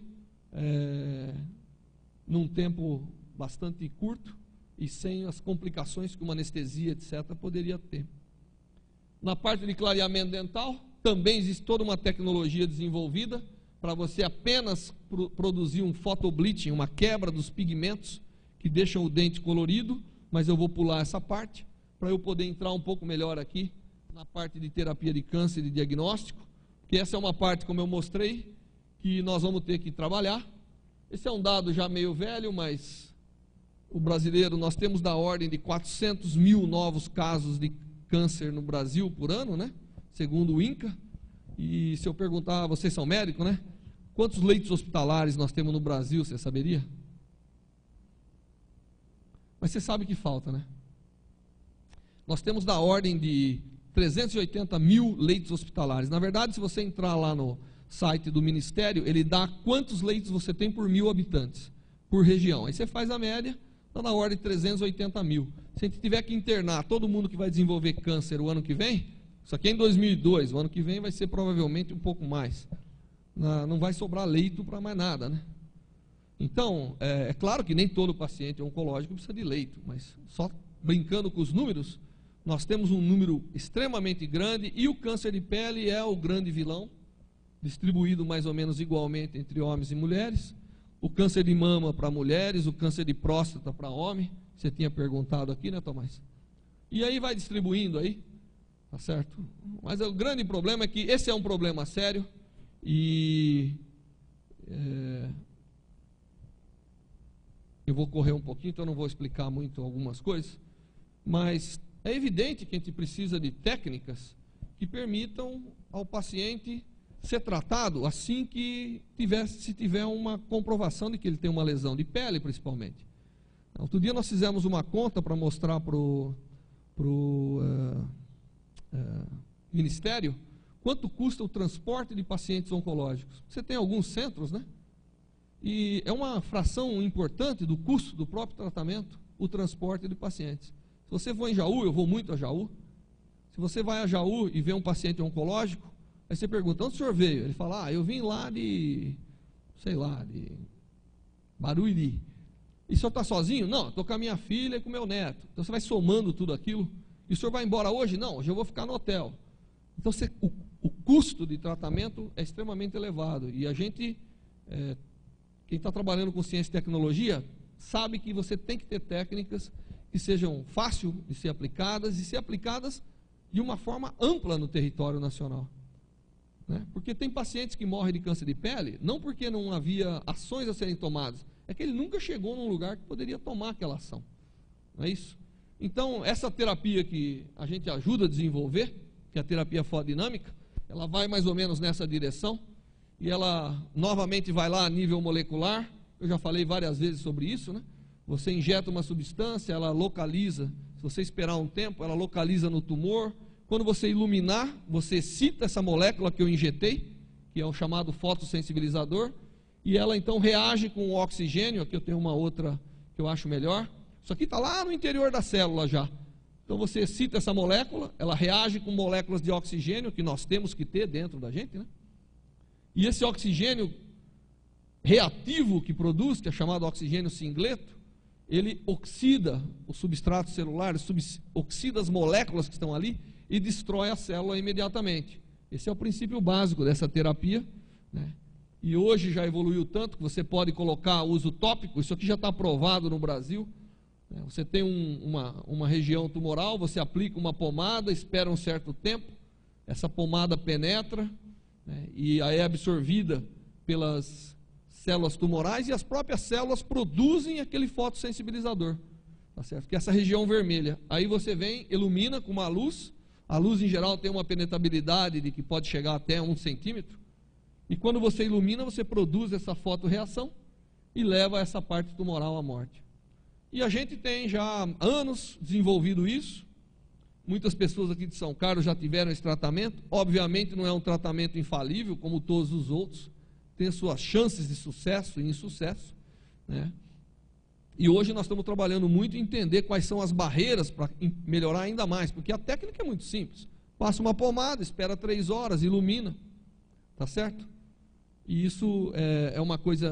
num tempo bastante curto e sem as complicações que uma anestesia, etc., poderia ter. Na parte de clareamento dental, também existe toda uma tecnologia desenvolvida para você apenas produzir um photobleaching, uma quebra dos pigmentos que deixam o dente colorido, mas eu vou pular essa parte para eu poder entrar um pouco melhor aqui na parte de terapia de câncer e diagnóstico, que essa é uma parte, como eu mostrei, que nós vamos ter que trabalhar. Esse é um dado já meio velho, mas o brasileiro, nós temos da ordem de 400 mil novos casos de câncer no Brasil por ano, né? Segundo o INCA. E se eu perguntar, vocês são médicos, né? Quantos leitos hospitalares nós temos no Brasil, você saberia? Mas você sabe que falta, né? Nós temos da ordem de 380 mil leitos hospitalares. Na verdade, se você entrar lá no site do Ministério, ele dá quantos leitos você tem por 1.000 habitantes, por região. Aí você faz a média, está na ordem de 380 mil. Se a gente tiver que internar todo mundo que vai desenvolver câncer o ano que vem, isso aqui é em 2002, o ano que vem vai ser provavelmente um pouco mais. Não vai sobrar leito para mais nada, né? Então, é claro que nem todo paciente oncológico precisa de leito, mas só brincando com os números, nós temos um número extremamente grande e o câncer de pele é o grande vilão, distribuído mais ou menos igualmente entre homens e mulheres. O câncer de mama para mulheres, o câncer de próstata para homem, você tinha perguntado aqui, né, Tomás? E aí vai distribuindo aí, tá certo? Mas o grande problema é que esse é um problema sério e eu vou correr um pouquinho, então eu não vou explicar muito algumas coisas, mas é evidente que a gente precisa de técnicas que permitam ao paciente ser tratado assim que se tiver uma comprovação de que ele tem uma lesão de pele, principalmente. Outro dia nós fizemos uma conta para mostrar para o Ministério quanto custa o transporte de pacientes oncológicos. Você tem alguns centros, né? E é uma fração importante do custo do próprio tratamento, o transporte de pacientes. Se você for em Jaú, eu vou muito a Jaú. Se você vai a Jaú e vê um paciente oncológico, aí você pergunta, onde o senhor veio? Ele fala, eu vim lá de Barueri. E o senhor está sozinho? Não, estou com a minha filha e com o meu neto. Então você vai somando tudo aquilo. E o senhor vai embora hoje? Não, hoje eu vou ficar no hotel. Então o custo de tratamento é extremamente elevado. E a gente, quem está trabalhando com ciência e tecnologia, sabe que você tem que ter técnicas que que sejam fáceis de ser aplicadas e ser aplicadas de uma forma ampla no território nacional. Né? Porque tem pacientes que morrem de câncer de pele, não porque não havia ações a serem tomadas, é que ele nunca chegou num lugar que poderia tomar aquela ação. Não é isso? Então, essa terapia que a gente ajuda a desenvolver, que é a terapia fotodinâmica, ela vai mais ou menos nessa direção, e ela novamente vai lá a nível molecular. Eu já falei várias vezes sobre isso, né? Você injeta uma substância, ela localiza, se você esperar um tempo, ela localiza no tumor. Quando você iluminar, você excita essa molécula que eu injetei, que é o chamado fotossensibilizador, e ela então reage com o oxigênio. Aqui eu tenho uma outra que eu acho melhor. Isso aqui está lá no interior da célula já. Então você excita essa molécula, ela reage com moléculas de oxigênio, que nós temos que ter dentro da gente, né? E esse oxigênio reativo que produz, que é chamado oxigênio singleto, ele oxida o substrato celular, oxida as moléculas que estão ali e destrói a célula imediatamente. Esse é o princípio básico dessa terapia, né? E hoje já evoluiu tanto que você pode colocar uso tópico. Isso aqui já está aprovado no Brasil. Você tem uma região tumoral, você aplica uma pomada, espera um certo tempo, essa pomada penetra, né, e aí é absorvida pelas células tumorais, e as próprias células produzem aquele fotossensibilizador, tá certo? Que é essa região vermelha. Aí você vem, ilumina com uma luz. A luz em geral tem uma penetrabilidade de que pode chegar até 1 centímetro, e quando você ilumina, você produz essa fotorreação e leva essa parte tumoral à morte. E a gente tem já há anos desenvolvido isso. Muitas pessoas aqui de São Carlos já tiveram esse tratamento. Obviamente não é um tratamento infalível, como todos os outros. Tem suas chances de sucesso e insucesso, né? E hoje nós estamos trabalhando muito em entender quais são as barreiras para melhorar ainda mais, porque a técnica é muito simples. Passa uma pomada, espera 3 horas, ilumina, tá certo? E isso é uma coisa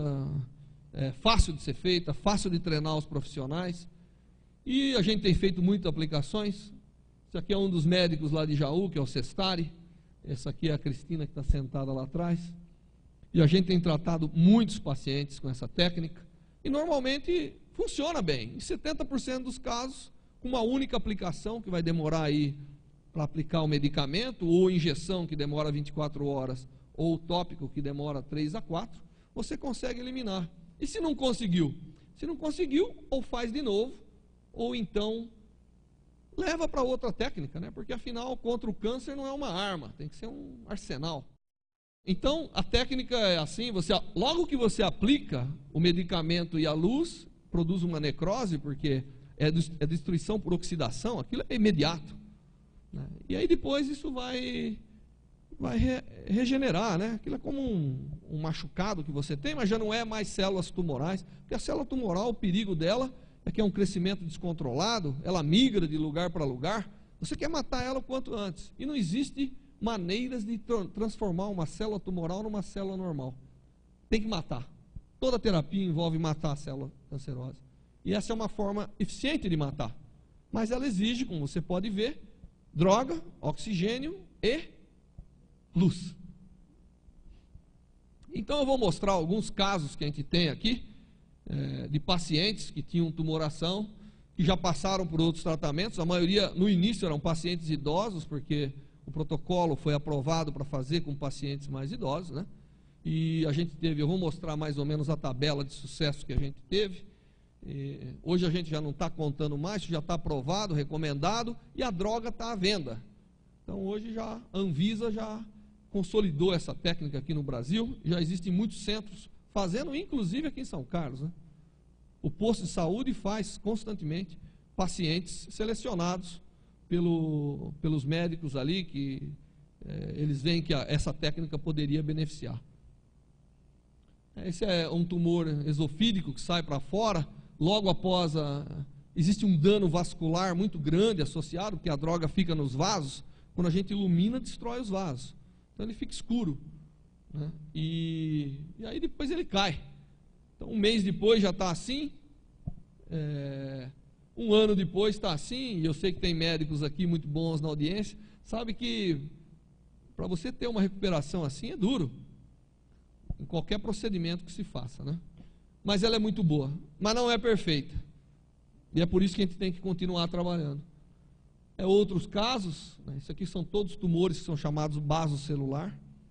fácil de ser feita, fácil de treinar os profissionais. E a gente tem feito muitas aplicações. Esse aqui é um dos médicos lá de Jaú, que é o Sestari. Essa aqui é a Cristina, que está sentada lá atrás. E a gente tem tratado muitos pacientes com essa técnica. E normalmente funciona bem. Em 70% dos casos, com uma única aplicação, que vai demorar aí para aplicar o medicamento, ou injeção, que demora 24 horas, ou tópico, que demora 3 a 4, você consegue eliminar. E se não conseguiu? Se não conseguiu, ou faz de novo, ou então leva para outra técnica, né? Porque afinal, contra o câncer não é uma arma, tem que ser um arsenal. Então, a técnica é assim: logo que você aplica o medicamento e a luz, produz uma necrose, porque é destruição por oxidação, aquilo é imediato, né? E aí depois isso vai regenerar, né? Aquilo é como um machucado que você tem, mas já não é mais células tumorais, porque a célula tumoral, o perigo dela é que é um crescimento descontrolado, ela migra de lugar para lugar, você quer matar ela o quanto antes, e não existe maneiras de transformar uma célula tumoral numa célula normal. Tem que matar. Toda terapia envolve matar a célula cancerosa, e essa é uma forma eficiente de matar, mas ela exige, como você pode ver, droga, oxigênio e luz. Então eu vou mostrar alguns casos que a gente tem aqui, de pacientes que tinham tumoração, que já passaram por outros tratamentos. A maioria no início eram pacientes idosos, porque o protocolo foi aprovado para fazer com pacientes mais idosos, né? E a gente teve, eu vou mostrar mais ou menos a tabela de sucesso que a gente teve. Hoje a gente já não está contando mais, já está aprovado, recomendado, e a droga está à venda. Então hoje já a Anvisa já consolidou essa técnica aqui no Brasil, já existem muitos centros fazendo, inclusive aqui em São Carlos, né? O posto de saúde faz constantemente pacientes selecionados pelos médicos ali, que eles veem que essa técnica poderia beneficiar. Esse é um tumor esofídico que sai para fora, logo após existe um dano vascular muito grande associado, porque a droga fica nos vasos. Quando a gente ilumina, destrói os vasos. Então ele fica escuro, né? E aí depois ele cai. Então um mês depois já está assim, um ano depois está assim, e eu sei que tem médicos aqui muito bons na audiência, sabe que para você ter uma recuperação assim é duro, em qualquer procedimento que se faça, né? Mas ela é muito boa, mas não é perfeita. E é por isso que a gente tem que continuar trabalhando. Outros casos, né, isso aqui são todos tumores que são chamados basocelular,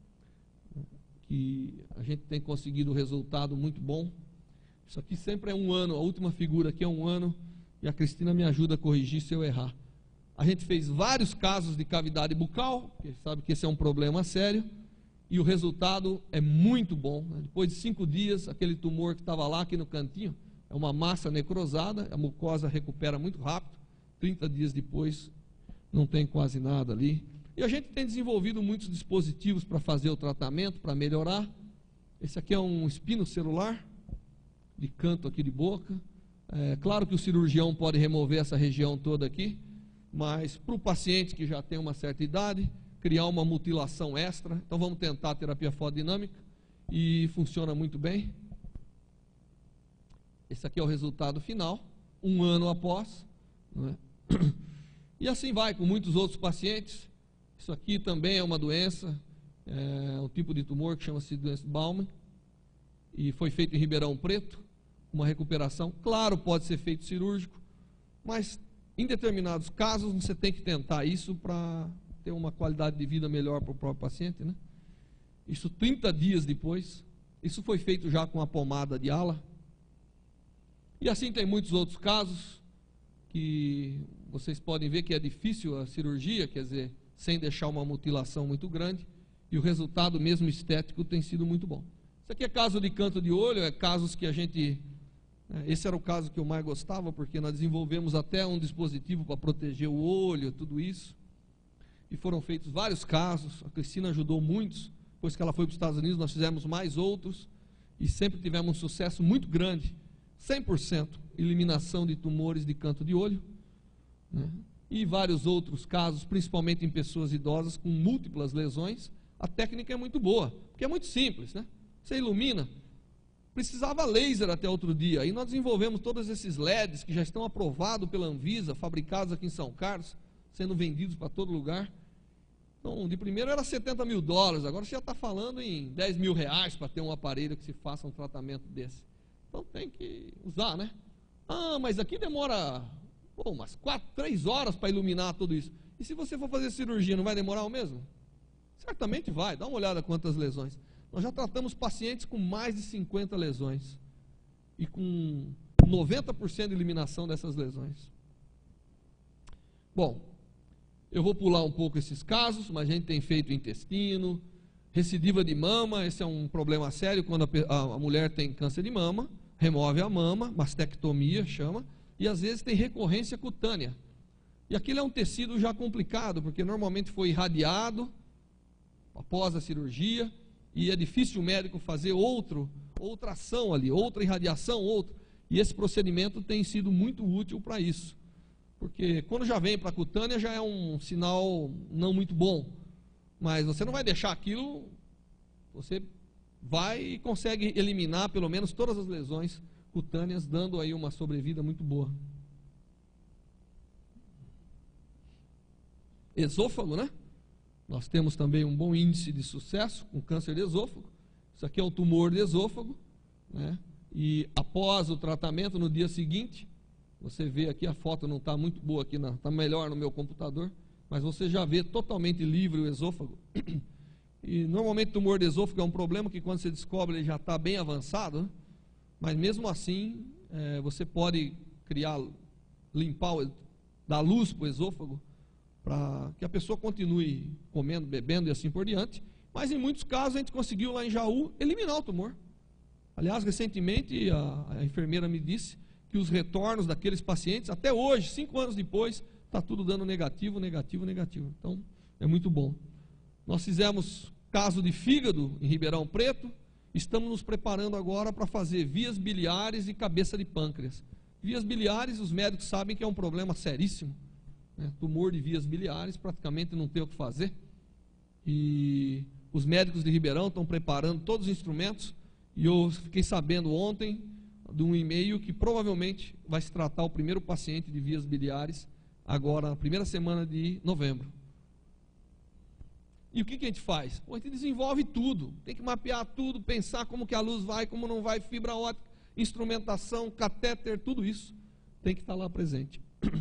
que a gente tem conseguido resultado muito bom. Isso aqui sempre é 1 ano, a última figura aqui é 1 ano, e a Cristina me ajuda a corrigir se eu errar. A gente fez vários casos de cavidade bucal, porque sabe que esse é um problema sério, e o resultado é muito bom. Né? Depois de 5 dias, aquele tumor que estava lá aqui no cantinho, é uma massa necrosada, a mucosa recupera muito rápido, 30 dias depois não tem quase nada ali. E a gente tem desenvolvido muitos dispositivos para fazer o tratamento, para melhorar. Esse aqui é um espinocelular, de canto aqui de boca. Claro que o cirurgião pode remover essa região toda aqui, mas para o paciente que já tem uma certa idade, criar uma mutilação extra. Então vamos tentar a terapia fotodinâmica e funciona muito bem. Esse aqui é o resultado final, 1 ano após, não é? E assim vai com muitos outros pacientes. Isso aqui também é uma doença, um tipo de tumor que chama-se doença de Baumann, e foi feito em Ribeirão Preto, uma recuperação. Claro, pode ser feito cirúrgico, mas em determinados casos você tem que tentar isso para ter uma qualidade de vida melhor para o próprio paciente, né? Isso 30 dias depois. Isso foi feito já com a pomada de ala. E assim tem muitos outros casos que vocês podem ver que é difícil a cirurgia, quer dizer, sem deixar uma mutilação muito grande, e o resultado mesmo estético tem sido muito bom. Isso aqui é caso de canto de olho, é casos que a gente... Esse era o caso que eu mais gostava, porque nós desenvolvemos até um dispositivo para proteger o olho, tudo isso, e foram feitos vários casos. A Cristina ajudou muitos. Depois que ela foi para os Estados Unidos, nós fizemos mais outros, e sempre tivemos um sucesso muito grande, 100% eliminação de tumores de canto de olho, né? E vários outros casos, principalmente em pessoas idosas com múltiplas lesões. A técnica é muito boa, porque é muito simples, né? Você ilumina. Precisava laser até outro dia, aí nós desenvolvemos todos esses LEDs que já estão aprovados pela Anvisa, fabricados aqui em São Carlos, sendo vendidos para todo lugar. Então, de primeiro era $70 mil, agora você já está falando em R$10 mil para ter um aparelho que se faça um tratamento desse. Então tem que usar, né? Ah, mas aqui demora umas 3 horas para iluminar tudo isso. E se você for fazer cirurgia, não vai demorar o mesmo? Certamente vai, dá uma olhada quantas lesões. Nós já tratamos pacientes com mais de 50 lesões e com 90% de eliminação dessas lesões. Bom, eu vou pular um pouco esses casos, mas a gente tem feito intestino, recidiva de mama. Esse é um problema sério quando a mulher tem câncer de mama, remove a mama, mastectomia chama, e às vezes tem recorrência cutânea. E aquilo é um tecido já complicado, porque normalmente foi irradiado após a cirurgia, e é difícil o médico fazer outra ação ali, outra irradiação, e esse procedimento tem sido muito útil para isso, porque quando já vem para a cutânea já é um sinal não muito bom, mas você não vai deixar aquilo, você vai e consegue eliminar pelo menos todas as lesões cutâneas, dando aí uma sobrevida muito boa. Esôfago, né? Nós temos também um bom índice de sucesso com câncer de esôfago. Isso aqui é um tumor de esôfago, né? E após o tratamento, no dia seguinte, você vê aqui, a foto não está muito boa aqui, está melhor no meu computador, mas você já vê totalmente livre o esôfago. E normalmente tumor de esôfago é um problema que quando você descobre ele já está bem avançado, né? Mas mesmo assim, você pode limpar, dar luz para o esôfago, para que a pessoa continue comendo, bebendo e assim por diante. Mas em muitos casos a gente conseguiu lá em Jaú eliminar o tumor. Aliás, recentemente a enfermeira me disse que os retornos daqueles pacientes, até hoje, 5 anos depois, está tudo dando negativo, negativo, negativo. Então, é muito bom. Nós fizemos caso de fígado em Ribeirão Preto, estamos nos preparando agora para fazer vias biliares e cabeça de pâncreas. Vias biliares, os médicos sabem que é um problema seríssimo, né? Tumor de vias biliares, praticamente não tem o que fazer. E os médicos de Ribeirão estão preparando todos os instrumentos, e eu fiquei sabendo ontem de um e-mail que provavelmente vai se tratar o primeiro paciente de vias biliares agora na primeira semana de novembro. E o que a gente faz? A gente desenvolve tudo, tem que mapear tudo, pensar como que a luz vai, como não vai, fibra ótica, instrumentação, catéter, tudo isso. tem que estar lá presente.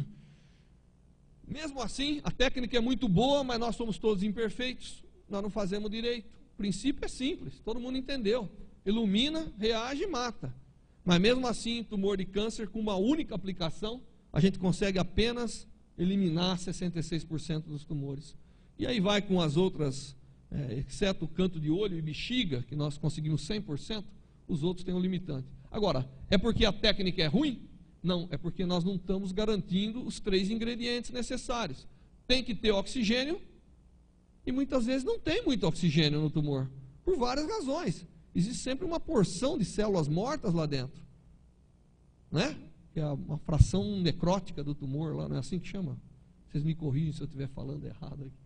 Mesmo assim, a técnica é muito boa, mas nós somos todos imperfeitos, nós não fazemos direito. O princípio é simples, todo mundo entendeu. Ilumina, reage e mata. Mas mesmo assim, tumor de câncer, com uma única aplicação, a gente consegue apenas eliminar 66% dos tumores. E aí vai com as outras, exceto o canto de olho e bexiga, que nós conseguimos 100%, os outros têm um limitante. Agora, é porque a técnica é ruim? Não, é porque nós não estamos garantindo os 3 ingredientes necessários. Tem que ter oxigênio, e muitas vezes não tem muito oxigênio no tumor, por várias razões. Existe sempre uma porção de células mortas lá dentro, né? Que é uma fração necrótica do tumor lá, não é assim que chama? Vocês me corrigem se eu estiver falando errado aqui.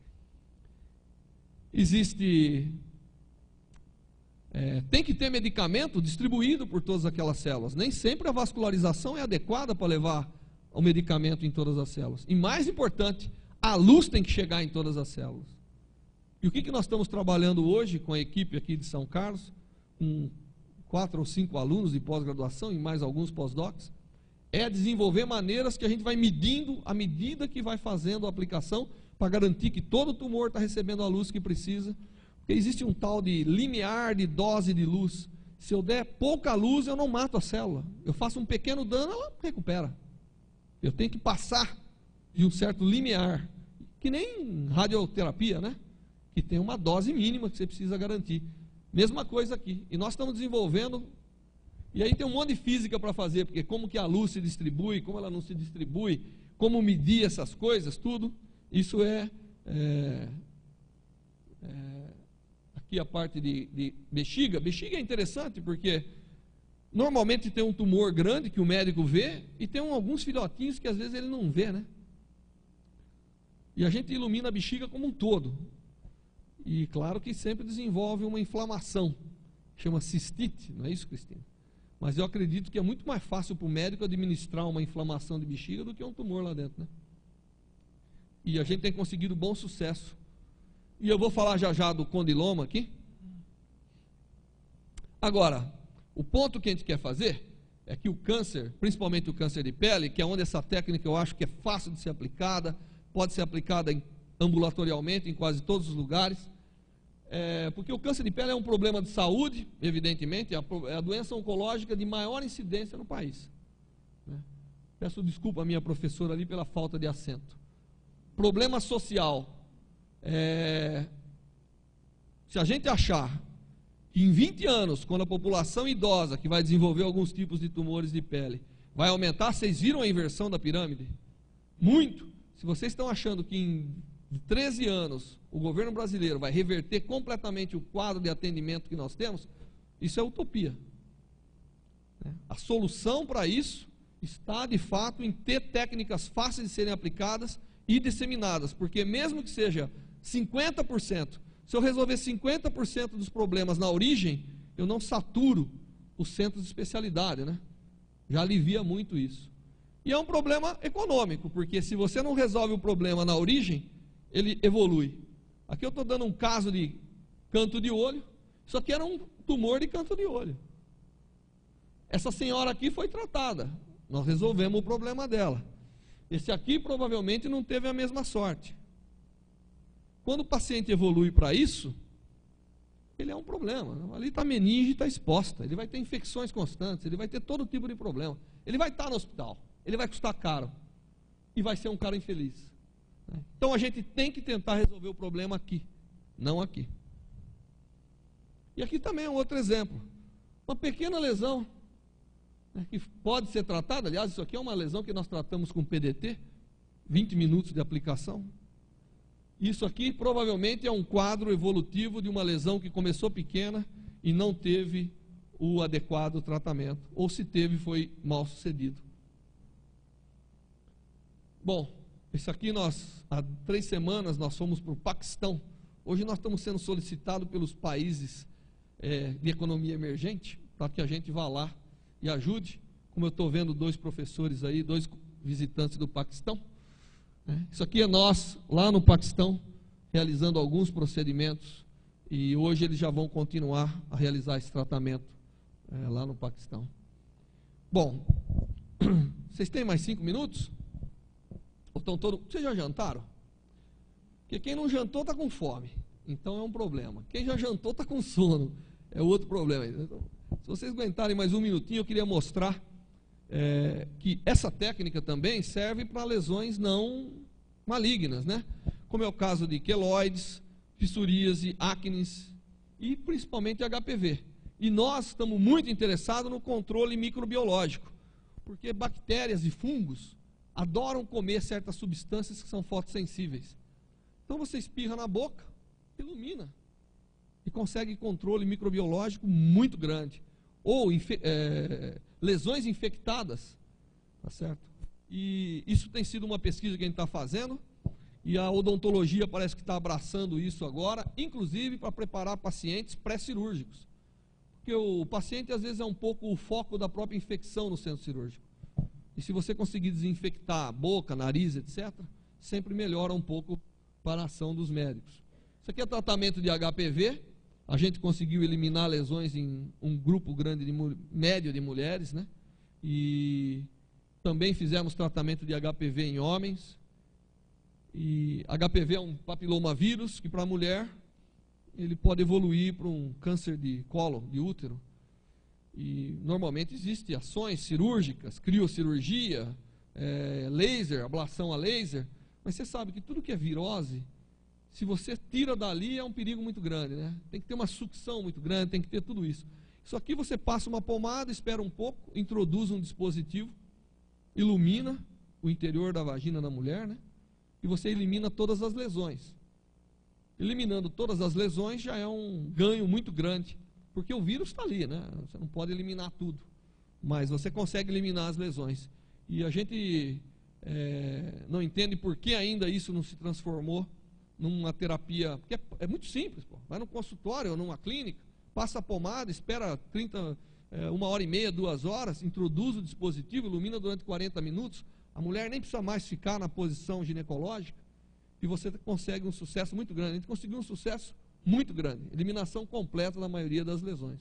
Tem que ter medicamento distribuído por todas aquelas células. Nem sempre a vascularização é adequada para levar o medicamento em todas as células. E mais importante, a luz tem que chegar em todas as células. E o que nós estamos trabalhando hoje com a equipe aqui de São Carlos, com 4 ou 5 alunos de pós-graduação e mais alguns pós-docs, é desenvolver maneiras que a gente vai medindo à medida que vai fazendo a aplicação, para garantir que todo tumor está recebendo a luz que precisa. Porque existe um tal de limiar de dose de luz. Se eu der pouca luz, eu não mato a célula. Eu faço um pequeno dano, ela recupera. Eu tenho que passar de um certo limiar, que nem radioterapia, né? Que tem uma dose mínima que você precisa garantir. Mesma coisa aqui. E nós estamos desenvolvendo, e aí tem um monte de física para fazer, porque como que a luz se distribui, como ela não se distribui, como medir essas coisas, tudo. Isso aqui a parte de bexiga. Bexiga é interessante porque normalmente tem um tumor grande que o médico vê e tem alguns filhotinhos que às vezes ele não vê, né? E a gente ilumina a bexiga como um todo. E claro que sempre desenvolve uma inflamação, chama cistite, não é isso, Cristina? Mas eu acredito que é muito mais fácil para o médico administrar uma inflamação de bexiga do que um tumor lá dentro, né? E a gente tem conseguido bom sucesso. E eu vou falar já do condiloma aqui. Agora, o ponto que a gente quer fazer é que o câncer, principalmente o câncer de pele, que é onde essa técnica eu acho que é fácil de ser aplicada, pode ser aplicada ambulatorialmente em quase todos os lugares, porque o câncer de pele é um problema de saúde, evidentemente, é a doença oncológica de maior incidência no país, né? Peço desculpa à minha professora ali pela falta de acento. Problema social. Se a gente achar que em 20 anos, quando a população idosa, que vai desenvolver alguns tipos de tumores de pele, vai aumentar, vocês viram a inversão da pirâmide? Muito. Se vocês estão achando que em 13 anos o governo brasileiro vai reverter completamente o quadro de atendimento que nós temos, isso é utopia. A solução para isso está, de fato, em ter técnicas fáceis de serem aplicadas e disseminadas, porque mesmo que seja 50%, se eu resolver 50% dos problemas na origem, eu não saturo os centros de especialidade, né? Já alivia muito isso. E é um problema econômico, porque se você não resolve o problema na origem, ele evolui. Aqui eu estou dando um caso de canto de olho, isso aqui era um tumor de canto de olho. Essa senhora aqui foi tratada, nós resolvemos o problema dela. Esse aqui provavelmente não teve a mesma sorte. Quando o paciente evolui para isso, ele é um problema. Ali está a meninge, está exposta. Ele vai ter infecções constantes, ele vai ter todo tipo de problema. Ele vai estar no hospital, ele vai custar caro e vai ser um cara infeliz. Então a gente tem que tentar resolver o problema aqui, não aqui. E aqui também é um outro exemplo. Uma pequena lesão, que pode ser tratada, aliás, isso aqui é uma lesão que nós tratamos com PDT, 20 minutos de aplicação. Isso aqui provavelmente é um quadro evolutivo de uma lesão que começou pequena e não teve o adequado tratamento, ou se teve, foi mal sucedido. Bom, isso aqui há 3 semanas nós fomos para o Paquistão. Hoje nós estamos sendo solicitados pelos países de economia emergente, para que a gente vá lá e ajude, como eu estou vendo 2 professores aí, 2 visitantes do Paquistão. Isso aqui é nós, lá no Paquistão, realizando alguns procedimentos, e hoje eles já vão continuar a realizar esse tratamento lá no Paquistão. Bom, Vocês têm mais 5 minutos? Ou estão todos... Vocês já jantaram? Porque quem não jantou está com fome. Então é um problema. Quem já jantou está com sono. É outro problema. Então, se vocês aguentarem mais um minutinho, eu queria mostrar que essa técnica também serve para lesões não malignas, né? Como é o caso de queloides, fissuríase, acnes e principalmente HPV. E nós estamos muito interessados no controle microbiológico, porque bactérias e fungos adoram comer certas substâncias que são fotossensíveis. Então você espirra na boca, ilumina e consegue controle microbiológico muito grande. Ou lesões infectadas, tá certo? E isso tem sido uma pesquisa que a gente está fazendo, e a odontologia parece que está abraçando isso agora, inclusive para preparar pacientes pré-cirúrgicos. Porque o paciente às vezes é um pouco o foco da própria infecção no centro cirúrgico. E se você conseguir desinfectar a boca, nariz, etc., sempre melhora um pouco para a ação dos médicos. Isso aqui é tratamento de HPV. A gente conseguiu eliminar lesões em um grupo grande, médio de mulheres, né? E também fizemos tratamento de HPV em homens. E HPV é um papilomavírus que para a mulher ele pode evoluir para um câncer de colo, de útero. E normalmente existem ações cirúrgicas, criocirurgia, laser, ablação a laser. Mas você sabe que tudo que é virose, se você tira dali, é um perigo muito grande, né? Tem que ter uma sucção muito grande, tem que ter tudo isso. Isso aqui você passa uma pomada, espera um pouco, introduz um dispositivo, ilumina o interior da vagina da mulher, né? E você elimina todas as lesões. Eliminando todas as lesões já é um ganho muito grande, porque o vírus está ali, né? Você não pode eliminar tudo, mas você consegue eliminar as lesões. E a gente não entende por que ainda isso não se transformou numa terapia, porque é muito simples, pô. Vai no consultório ou numa clínica, passa a pomada, espera 1h30, 2 horas, introduz o dispositivo, ilumina durante 40 minutos, a mulher nem precisa mais ficar na posição ginecológica, e você consegue um sucesso muito grande. A gente conseguiu um sucesso muito grande, eliminação completa da maioria das lesões.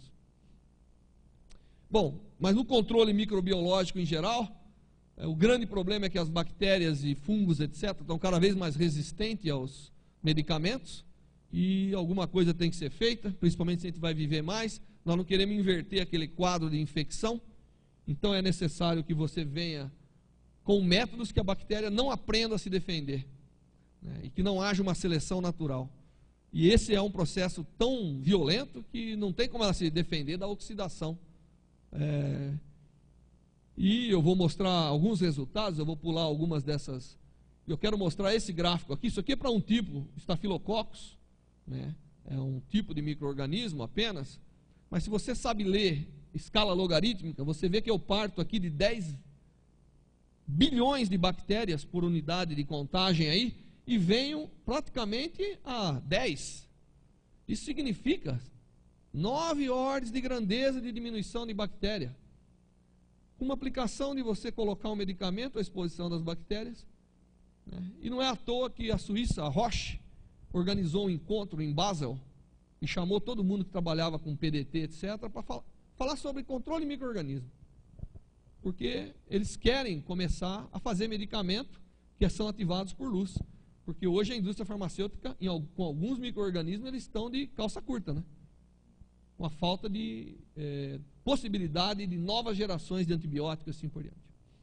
Bom, mas no controle microbiológico em geral, o grande problema é que as bactérias e fungos, etc., estão cada vez mais resistentes aos medicamentos, e alguma coisa tem que ser feita, principalmente se a gente vai viver mais. Nós não queremos inverter aquele quadro de infecção, então é necessário que você venha com métodos que a bactéria não aprenda a se defender, né, e que não haja uma seleção natural. E esse é um processo tão violento que não tem como ela se defender da oxidação. E eu vou mostrar alguns resultados, eu vou pular algumas dessas. Eu quero mostrar esse gráfico aqui. Isso aqui é para um tipo, Staphylococcus, né? É um tipo de micro-organismo apenas, mas se você sabe ler escala logarítmica, você vê que eu parto aqui de 10 bilhões de bactérias por unidade de contagem aí, e venho praticamente a 10. Isso significa 9 ordens de grandeza de diminuição de bactéria. Com uma aplicação de você colocar um medicamento à exposição das bactérias, né? E não é à toa que a Suíça, a Roche, organizou um encontro em Basel e chamou todo mundo que trabalhava com PDT, etc., para falar sobre controle de micro-organismo. Porque eles querem começar a fazer medicamento que são ativados por luz. Porque hoje a indústria farmacêutica, com alguns micro-organismos, eles estão de calça curta, né? Uma falta de possibilidade de novas gerações de antibióticos e assim por diante.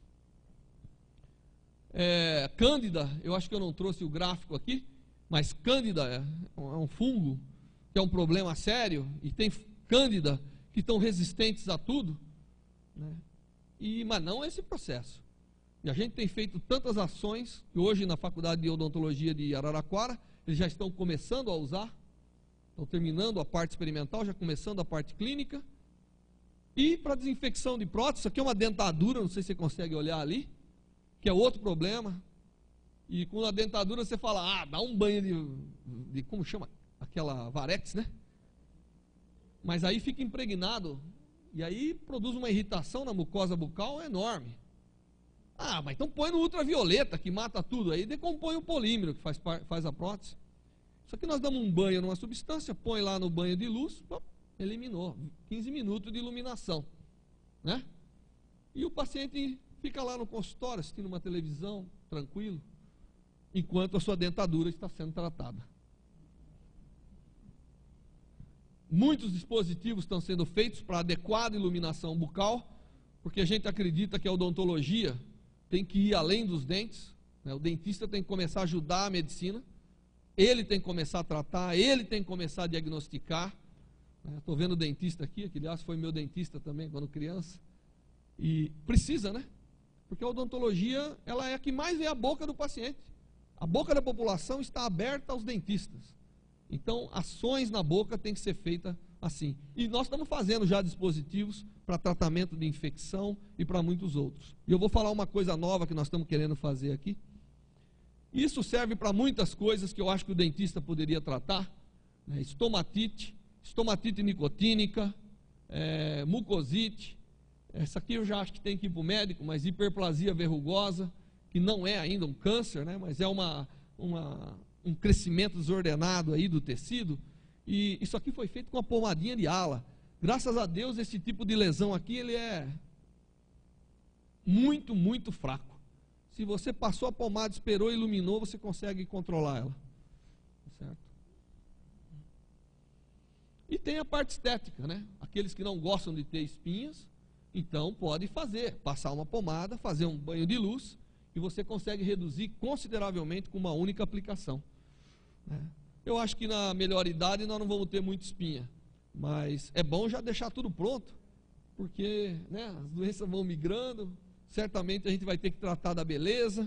Cândida, eu acho que eu não trouxe o gráfico aqui, mas Cândida é um fungo que é um problema sério, e tem Cândida que estão resistentes a tudo, né? Mas não esse processo. E a gente tem feito tantas ações que hoje na Faculdade de Odontologia de Araraquara eles já estão começando a usar, estão terminando a parte experimental, já começando a parte clínica. E para desinfecção de prótese, isso aqui é uma dentadura, não sei se você consegue olhar ali, que é outro problema. E com a dentadura você fala, dá um banho de como chama? Aquela Varex, né? Mas aí fica impregnado, e aí produz uma irritação na mucosa bucal enorme. Mas então põe no ultravioleta, que mata tudo, aí decompõe o polímero, que faz a prótese. Só que nós damos um banho numa substância, põe lá no banho de luz, eliminou, 15 minutos de iluminação, né? E o paciente fica lá no consultório assistindo uma televisão, tranquilo, enquanto a sua dentadura está sendo tratada. Muitos dispositivos estão sendo feitos para adequada iluminação bucal, porque a gente acredita que a odontologia tem que ir além dos dentes, né? O dentista tem que começar a ajudar a medicina, ele tem que começar a tratar, ele tem que começar a diagnosticar. Estou vendo o dentista aqui, que aliás foi meu dentista também quando criança, e precisa, né? Porque a odontologia, ela é a que mais vê a boca do paciente. A boca da população está aberta aos dentistas. Então, ações na boca têm que ser feitas assim. E nós estamos fazendo já dispositivos para tratamento de infecção e para muitos outros. E eu vou falar uma coisa nova que nós estamos querendo fazer aqui. Isso serve para muitas coisas que eu acho que o dentista poderia tratar, né? Estomatite nicotínica, mucosite. Essa aqui eu já acho que tem que ir para o médico, mas hiperplasia verrugosa, que não é ainda um câncer, né? Mas é um crescimento desordenado aí do tecido. E isso aqui foi feito com a pomadinha de ala. Graças a Deus, esse tipo de lesão aqui, ele é muito, muito fraco. Se você passou a pomada, esperou, iluminou, você consegue controlar ela. Certo? E tem a parte estética, né? Aqueles que não gostam de ter espinhas, então pode passar uma pomada, fazer um banho de luz, e você consegue reduzir consideravelmente com uma única aplicação. Eu acho que na melhor idade nós não vamos ter muita espinha, mas é bom já deixar tudo pronto, porque, né, as doenças vão migrando, certamente a gente vai ter que tratar da beleza.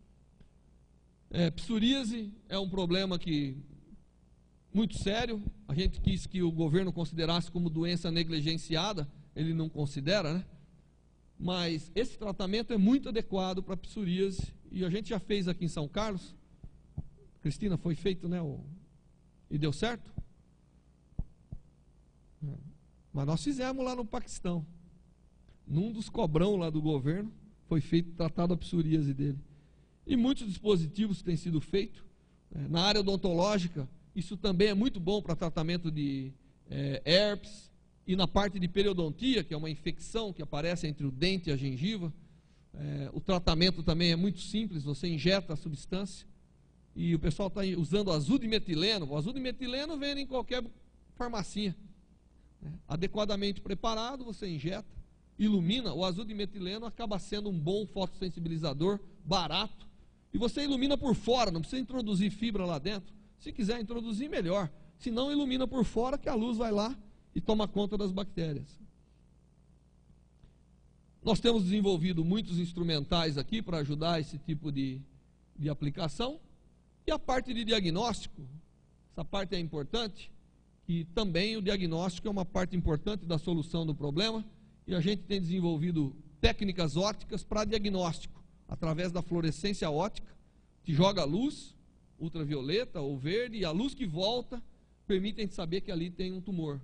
Psoríase é um problema muito sério. A gente quis que o governo considerasse como doença negligenciada, ele não considera, né? Mas esse tratamento é muito adequado para psoríase, e a gente já fez aqui em São Carlos. Cristina, foi feito, né? E deu certo? Mas nós fizemos lá no Paquistão. Num dos cobrão lá do governo, foi feito, tratado a psoríase dele. E muitos dispositivos têm sido feitos. Na área odontológica, isso também é muito bom para tratamento de herpes. E na parte de periodontia, que é uma infecção que aparece entre o dente e a gengiva, o tratamento também é muito simples, você injeta a substância. E o pessoal está usando azul de metileno. O azul de metileno vende em qualquer farmacinha. Adequadamente preparado, você injeta, ilumina. O azul de metileno acaba sendo um bom fotossensibilizador, barato. E você ilumina por fora, não precisa introduzir fibra lá dentro. Se quiser introduzir, melhor. Se não, ilumina por fora, que a luz vai lá e toma conta das bactérias. Nós temos desenvolvido muitos instrumentais aqui para ajudar esse tipo de aplicação. E a parte de diagnóstico, essa parte é importante, e também o diagnóstico é uma parte importante da solução do problema, e a gente tem desenvolvido técnicas ópticas para diagnóstico, através da fluorescência óptica, que joga luz ultravioleta ou verde, e a luz que volta permite a gente saber que ali tem um tumor.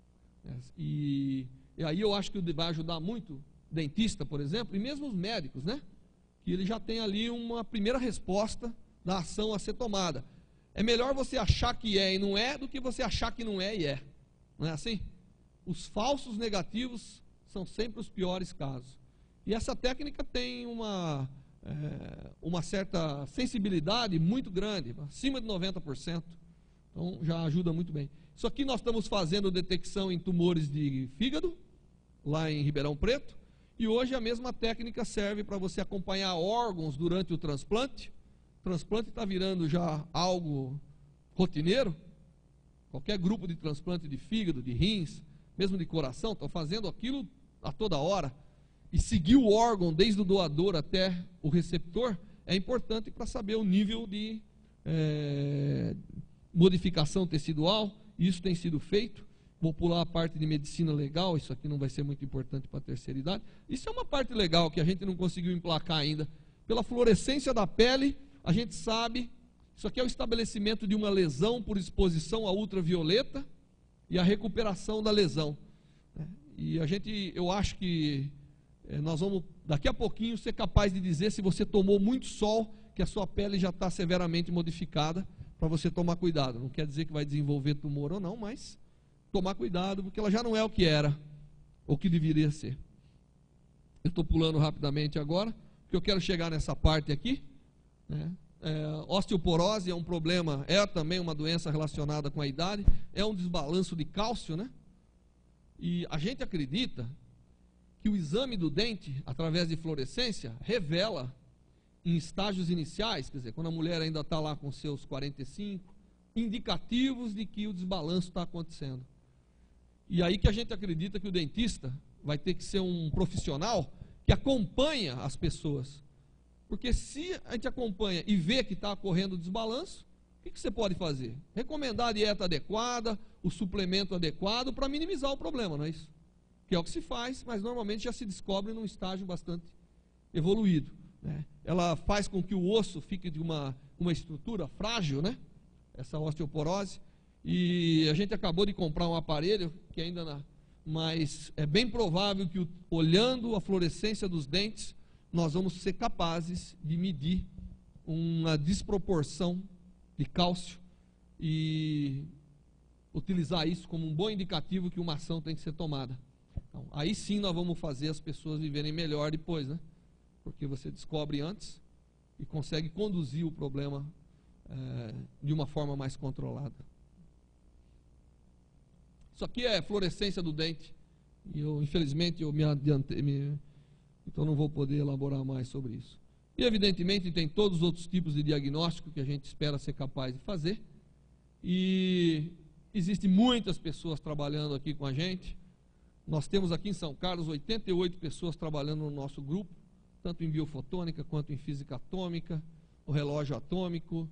E aí eu acho que vai ajudar muito o dentista, por exemplo, e mesmo os médicos, né? Que ele já tem ali uma primeira resposta da ação a ser tomada. É melhor você achar que é e não é, do que você achar que não é e é. Não é assim? Os falsos negativos são sempre os piores casos. E essa técnica tem uma certa sensibilidade muito grande, acima de 90%. Então já ajuda muito bem. Isso aqui nós estamos fazendo detecção em tumores de fígado, lá em Ribeirão Preto, e hoje a mesma técnica serve para você acompanhar órgãos durante o transplante. O transplante está virando já algo rotineiro. Qualquer grupo de transplante de fígado, de rins, mesmo de coração, estão fazendo aquilo a toda hora. E seguir o órgão desde o doador até o receptor é importante para saber o nível de modificação tecidual. Isso tem sido feito. Vou pular a parte de medicina legal, isso aqui não vai ser muito importante para a terceira idade. Isso é uma parte legal que a gente não conseguiu emplacar ainda. Pela fluorescência da pele, a gente sabe, isso aqui é o estabelecimento de uma lesão por exposição a ultravioleta e a recuperação da lesão. E eu acho que nós vamos, daqui a pouquinho, ser capaz de dizer se você tomou muito sol, que a sua pele já está severamente modificada, para você tomar cuidado. Não quer dizer que vai desenvolver tumor ou não, mas tomar cuidado, porque ela já não é o que era, ou o que deveria ser. Eu estou pulando rapidamente agora, porque eu quero chegar nessa parte aqui, né? Osteoporose é um problema, é também uma doença relacionada com a idade, é um desbalanço de cálcio, né? E a gente acredita que o exame do dente, através de fluorescência, revela em estágios iniciais, quer dizer, quando a mulher ainda está lá com seus 45, indicativos de que o desbalanço está acontecendo. E aí que a gente acredita que o dentista vai ter que ser um profissional que acompanha as pessoas. Porque se a gente acompanha e vê que está ocorrendo desbalanço, o que você pode fazer? Recomendar a dieta adequada, o suplemento adequado para minimizar o problema, não é isso? Que é o que se faz, mas normalmente já se descobre num estágio bastante evoluído, né? Ela faz com que o osso fique de uma estrutura frágil, né? Essa osteoporose. E a gente acabou de comprar um aparelho que ainda mas é bem provável que olhando a fluorescência dos dentes, nós vamos ser capazes de medir uma desproporção de cálcio e utilizar isso como um bom indicativo que uma ação tem que ser tomada. Então, aí sim nós vamos fazer as pessoas viverem melhor depois, né? Porque você descobre antes e consegue conduzir o problema de uma forma mais controlada. Isso aqui é fluorescência do dente. E infelizmente, eu me adiantei, então não vou poder elaborar mais sobre isso. E evidentemente tem todos os outros tipos de diagnóstico que a gente espera ser capaz de fazer. E existem muitas pessoas trabalhando aqui com a gente. Nós temos aqui em São Carlos 88 pessoas trabalhando no nosso grupo, tanto em biofotônica quanto em física atômica, o relógio atômico,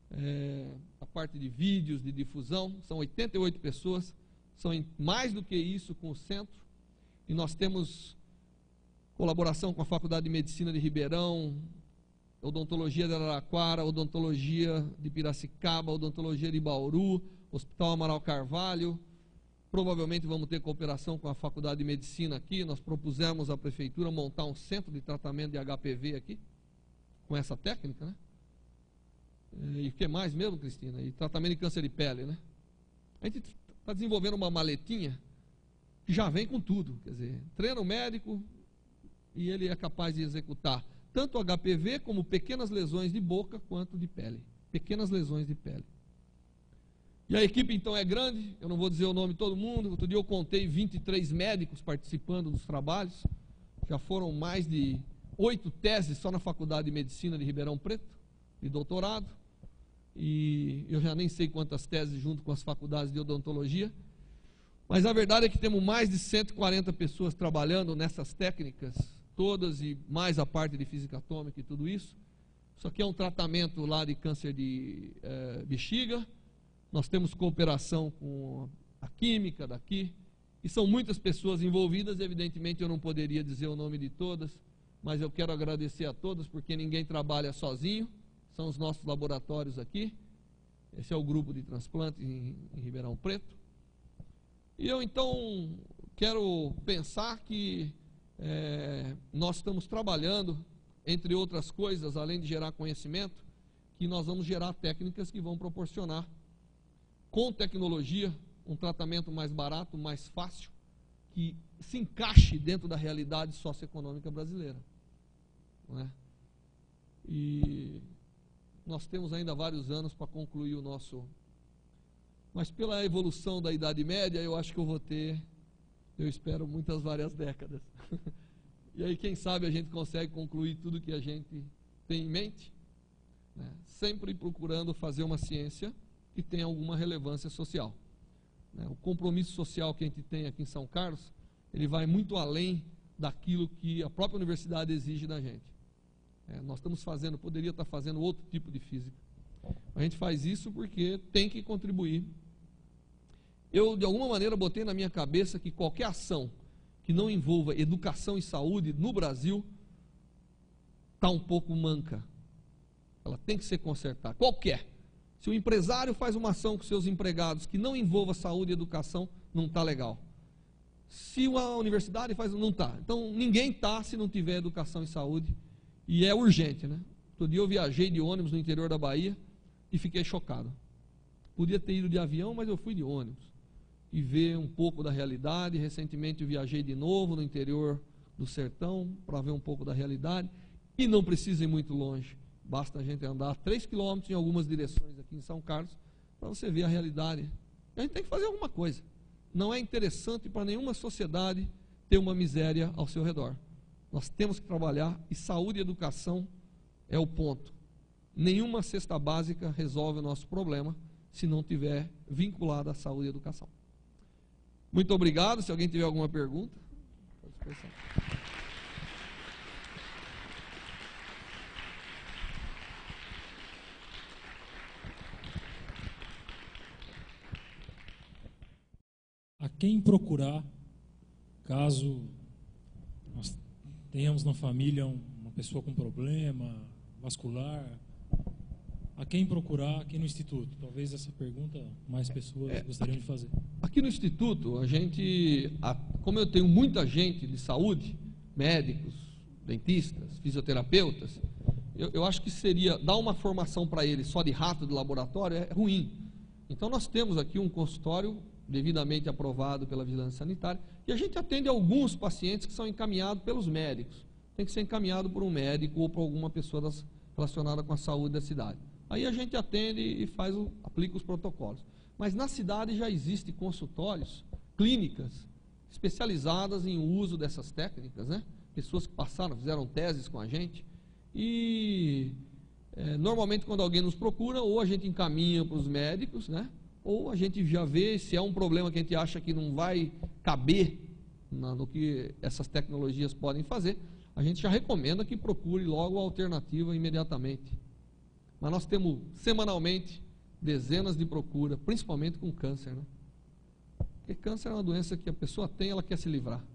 a parte de vídeos, de difusão. São 88 pessoas, são mais do que isso com o centro. E nós temos colaboração com a Faculdade de Medicina de Ribeirão, Odontologia de Araraquara, Odontologia de Piracicaba, Odontologia de Bauru, Hospital Amaral Carvalho. Provavelmente vamos ter cooperação com a Faculdade de Medicina aqui. Nós propusemos à Prefeitura montar um centro de tratamento de HPV aqui, com essa técnica, né? E o que mais mesmo, Cristina? E tratamento de câncer de pele, né? A gente está desenvolvendo uma maletinha que já vem com tudo, quer dizer, treina o médico e ele é capaz de executar tanto HPV como pequenas lesões de boca quanto de pele, pequenas lesões de pele. E a equipe então é grande, eu não vou dizer o nome de todo mundo. Outro dia eu contei 23 médicos participando dos trabalhos, já foram mais de 8 teses só na Faculdade de Medicina de Ribeirão Preto, de doutorado, e eu já nem sei quantas teses junto com as faculdades de odontologia, mas a verdade é que temos mais de 140 pessoas trabalhando nessas técnicas todas e mais a parte de física atômica e tudo isso. Isso aqui é um tratamento lá de câncer de bexiga. Nós temos cooperação com a química daqui, e são muitas pessoas envolvidas. Evidentemente eu não poderia dizer o nome de todas, mas eu quero agradecer a todas, porque ninguém trabalha sozinho, são os nossos laboratórios aqui. Esse é o grupo de transplante em Ribeirão Preto. E eu então quero pensar que nós estamos trabalhando, entre outras coisas, além de gerar conhecimento, que nós vamos gerar técnicas que vão proporcionar, com tecnologia, um tratamento mais barato, mais fácil, que se encaixe dentro da realidade socioeconômica brasileira, não é? E nós temos ainda vários anos para concluir o nosso... Mas pela evolução da Idade Média, eu acho que eu vou ter, eu espero, várias décadas. E aí, quem sabe, a gente consegue concluir tudo que a gente tem em mente, né? Sempre procurando fazer uma ciência que tenha alguma relevância social, né? O compromisso social que a gente tem aqui em São Carlos, ele vai muito além daquilo que a própria universidade exige da gente. Nós estamos fazendo, poderia estar fazendo outro tipo de física. A gente faz isso porque tem que contribuir. Eu, de alguma maneira, botei na minha cabeça que qualquer ação que não envolva educação e saúde no Brasil está um pouco manca. Ela tem que ser consertada. Qualquer. Se o empresário faz uma ação com seus empregados que não envolva saúde e educação, não está legal. Se a universidade faz, não está. Então, ninguém está se não tiver educação e saúde. E é urgente, né? Outro dia eu viajei de ônibus no interior da Bahia e fiquei chocado. Podia ter ido de avião, mas eu fui de ônibus. E ver um pouco da realidade. Recentemente eu viajei de novo no interior do sertão, para ver um pouco da realidade, e não precisa ir muito longe. Basta a gente andar 3 quilômetros em algumas direções aqui em São Carlos, para você ver a realidade. A gente tem que fazer alguma coisa. Não é interessante para nenhuma sociedade ter uma miséria ao seu redor. Nós temos que trabalhar, e saúde e educação é o ponto. Nenhuma cesta básica resolve o nosso problema se não tiver vinculada à saúde e educação. Muito obrigado. Se alguém tiver alguma pergunta, pode expressar. A quem procurar, caso nós tenhamos na família uma pessoa com problema vascular, a quem procurar aqui no Instituto? Talvez essa pergunta mais pessoas gostariam de fazer. Aqui no Instituto, como eu tenho muita gente de saúde, médicos, dentistas, fisioterapeutas, eu acho que seria dar uma formação para eles só de rato de laboratório é ruim. Então nós temos aqui um consultório devidamente aprovado pela Vigilância Sanitária, e a gente atende alguns pacientes que são encaminhados pelos médicos. Tem que ser encaminhado por um médico ou por alguma pessoa relacionada com a saúde da cidade. Aí a gente atende e aplica os protocolos. Mas na cidade já existem consultórios, clínicas especializadas em uso dessas técnicas, né? Pessoas que fizeram teses com a gente, e normalmente quando alguém nos procura, ou a gente encaminha para os médicos, né? Ou a gente já vê se é um problema que a gente acha que não vai caber no que essas tecnologias podem fazer, a gente já recomenda que procure logo a alternativa imediatamente. Mas nós temos semanalmente dezenas de procuras, principalmente com câncer, né? Porque câncer é uma doença que a pessoa tem, ela quer se livrar.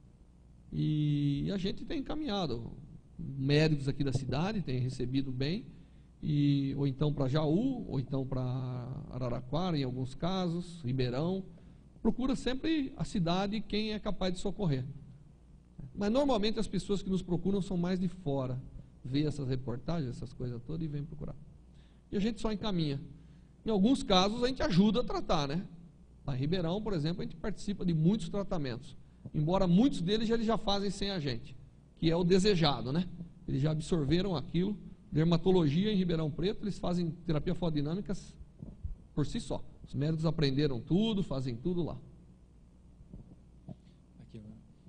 E a gente tem encaminhado médicos aqui da cidade, tem recebido bem, ou então para Jaú, ou então para Araraquara, em alguns casos, Ribeirão. Procura sempre a cidade quem é capaz de socorrer. Mas normalmente as pessoas que nos procuram são mais de fora, vê essas reportagens, essas coisas todas, e vem procurar. E a gente só encaminha. Em alguns casos a gente ajuda a tratar, né? Lá em Ribeirão, por exemplo, a gente participa de muitos tratamentos, embora muitos deles eles já fazem sem a gente, que é o desejado, né? Eles já absorveram aquilo. Dermatologia em Ribeirão Preto, eles fazem terapia fotodinâmica por si só. Os médicos aprenderam tudo, fazem tudo lá. Aqui,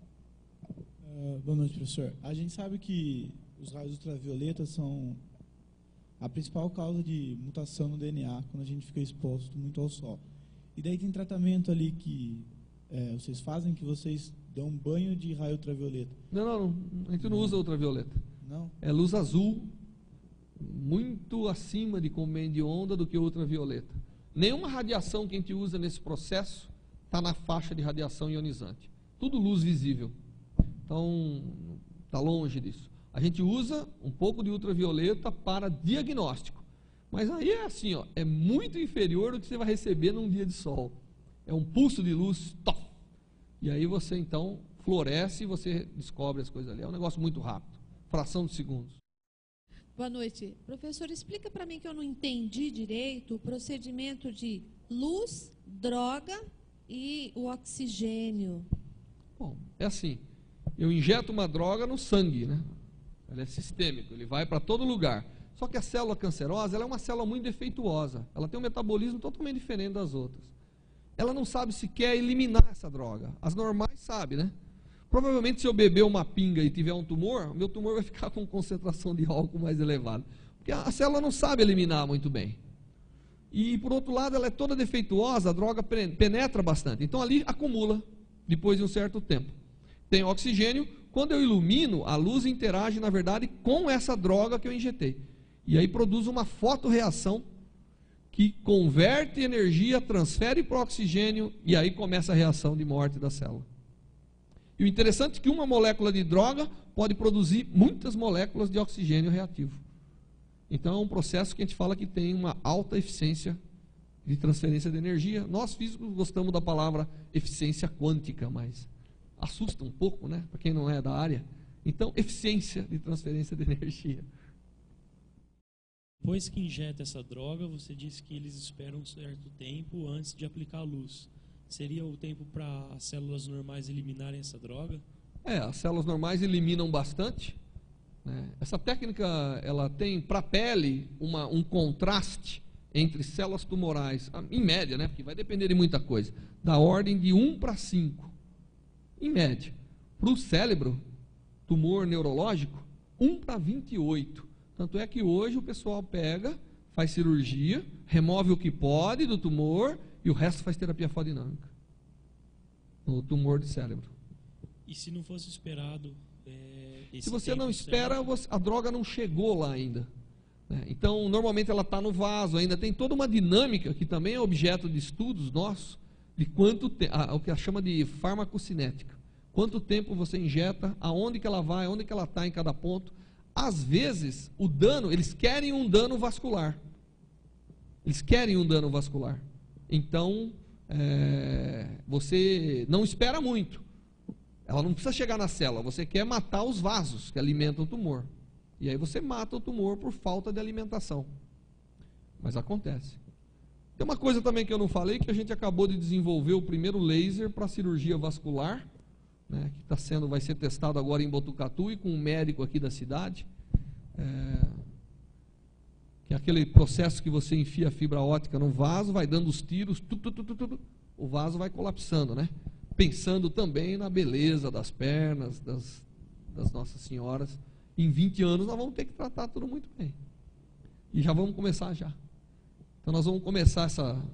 boa noite, professor. A gente sabe que os raios ultravioletas são a principal causa de mutação no DNA quando a gente fica exposto muito ao sol. E daí tem tratamento ali que vocês fazem, que vocês dão um banho de raio ultravioleta. Não, a gente não usa ultravioleta. Não? É luz azul, muito acima de comando de onda do que ultravioleta. Nenhuma radiação que a gente usa nesse processo está na faixa de radiação ionizante. Tudo luz visível. Então, está longe disso. A gente usa um pouco de ultravioleta para diagnóstico. Mas aí é assim, ó, é muito inferior do que você vai receber num dia de sol. É um pulso de luz, top. E aí você então floresce e você descobre as coisas ali. É um negócio muito rápido, fração de segundos. Boa noite. Professor, explica para mim que eu não entendi direito o procedimento de luz, droga e o oxigênio. Bom, é assim, eu injeto uma droga no sangue, né? Ele é sistêmico, ele vai para todo lugar. Só que a célula cancerosa, ela é uma célula muito defeituosa. Ela tem um metabolismo totalmente diferente das outras. Ela não sabe se quer eliminar essa droga. As normais sabem, né? Provavelmente, se eu beber uma pinga e tiver um tumor, meu tumor vai ficar com concentração de álcool mais elevada. Porque a célula não sabe eliminar muito bem. E, por outro lado, ela é toda defeituosa, a droga penetra bastante. Então, ali acumula, depois de um certo tempo. Tem oxigênio. Quando eu ilumino, a luz interage, na verdade, com essa droga que eu injetei. E aí produz uma fotorreação que converte energia, transfere para o oxigênio, e aí começa a reação de morte da célula. E o interessante é que uma molécula de droga pode produzir muitas moléculas de oxigênio reativo. Então é um processo que a gente fala que tem uma alta eficiência de transferência de energia. Nós físicos gostamos da palavra eficiência quântica, mas assusta um pouco, né, para quem não é da área. Então, eficiência de transferência de energia. Depois que injeta essa droga, você disse que eles esperam um certo tempo antes de aplicar a luz. Seria o tempo para as células normais eliminarem essa droga? As células normais eliminam bastante, né? Essa técnica, ela tem para a pele um contraste entre células tumorais, em média, né? Porque vai depender de muita coisa, da ordem de 1 para 5, em média. Para o cérebro, tumor neurológico, 1 para 28. Tanto é que hoje o pessoal pega, faz cirurgia, remove o que pode do tumor e o resto faz terapia fotodinâmica no tumor de cérebro. E se não fosse esperado... se você não espera, a droga não chegou lá ainda, né? Então, normalmente ela está no vaso ainda. Tem toda uma dinâmica, que também é objeto de estudos nossos, de quanto o que a chama de farmacocinética. Quanto tempo você injeta, aonde que ela vai, onde que ela está em cada ponto. Às vezes, o dano, eles querem um dano vascular. Então, você não espera muito. Ela não precisa chegar na célula, você quer matar os vasos que alimentam o tumor. E aí você mata o tumor por falta de alimentação. Mas acontece. Tem uma coisa também que eu não falei, que a gente acabou de desenvolver o primeiro laser para cirurgia vascular, né, que vai ser testado agora em Botucatu e com um médico aqui da cidade. Que é aquele processo que você enfia a fibra óptica no vaso, vai dando os tiros, o vaso vai colapsando, né? Pensando também na beleza das pernas, das Nossas Senhoras. Em 20 anos nós vamos ter que tratar tudo muito bem. E já vamos começar já. Então nós vamos começar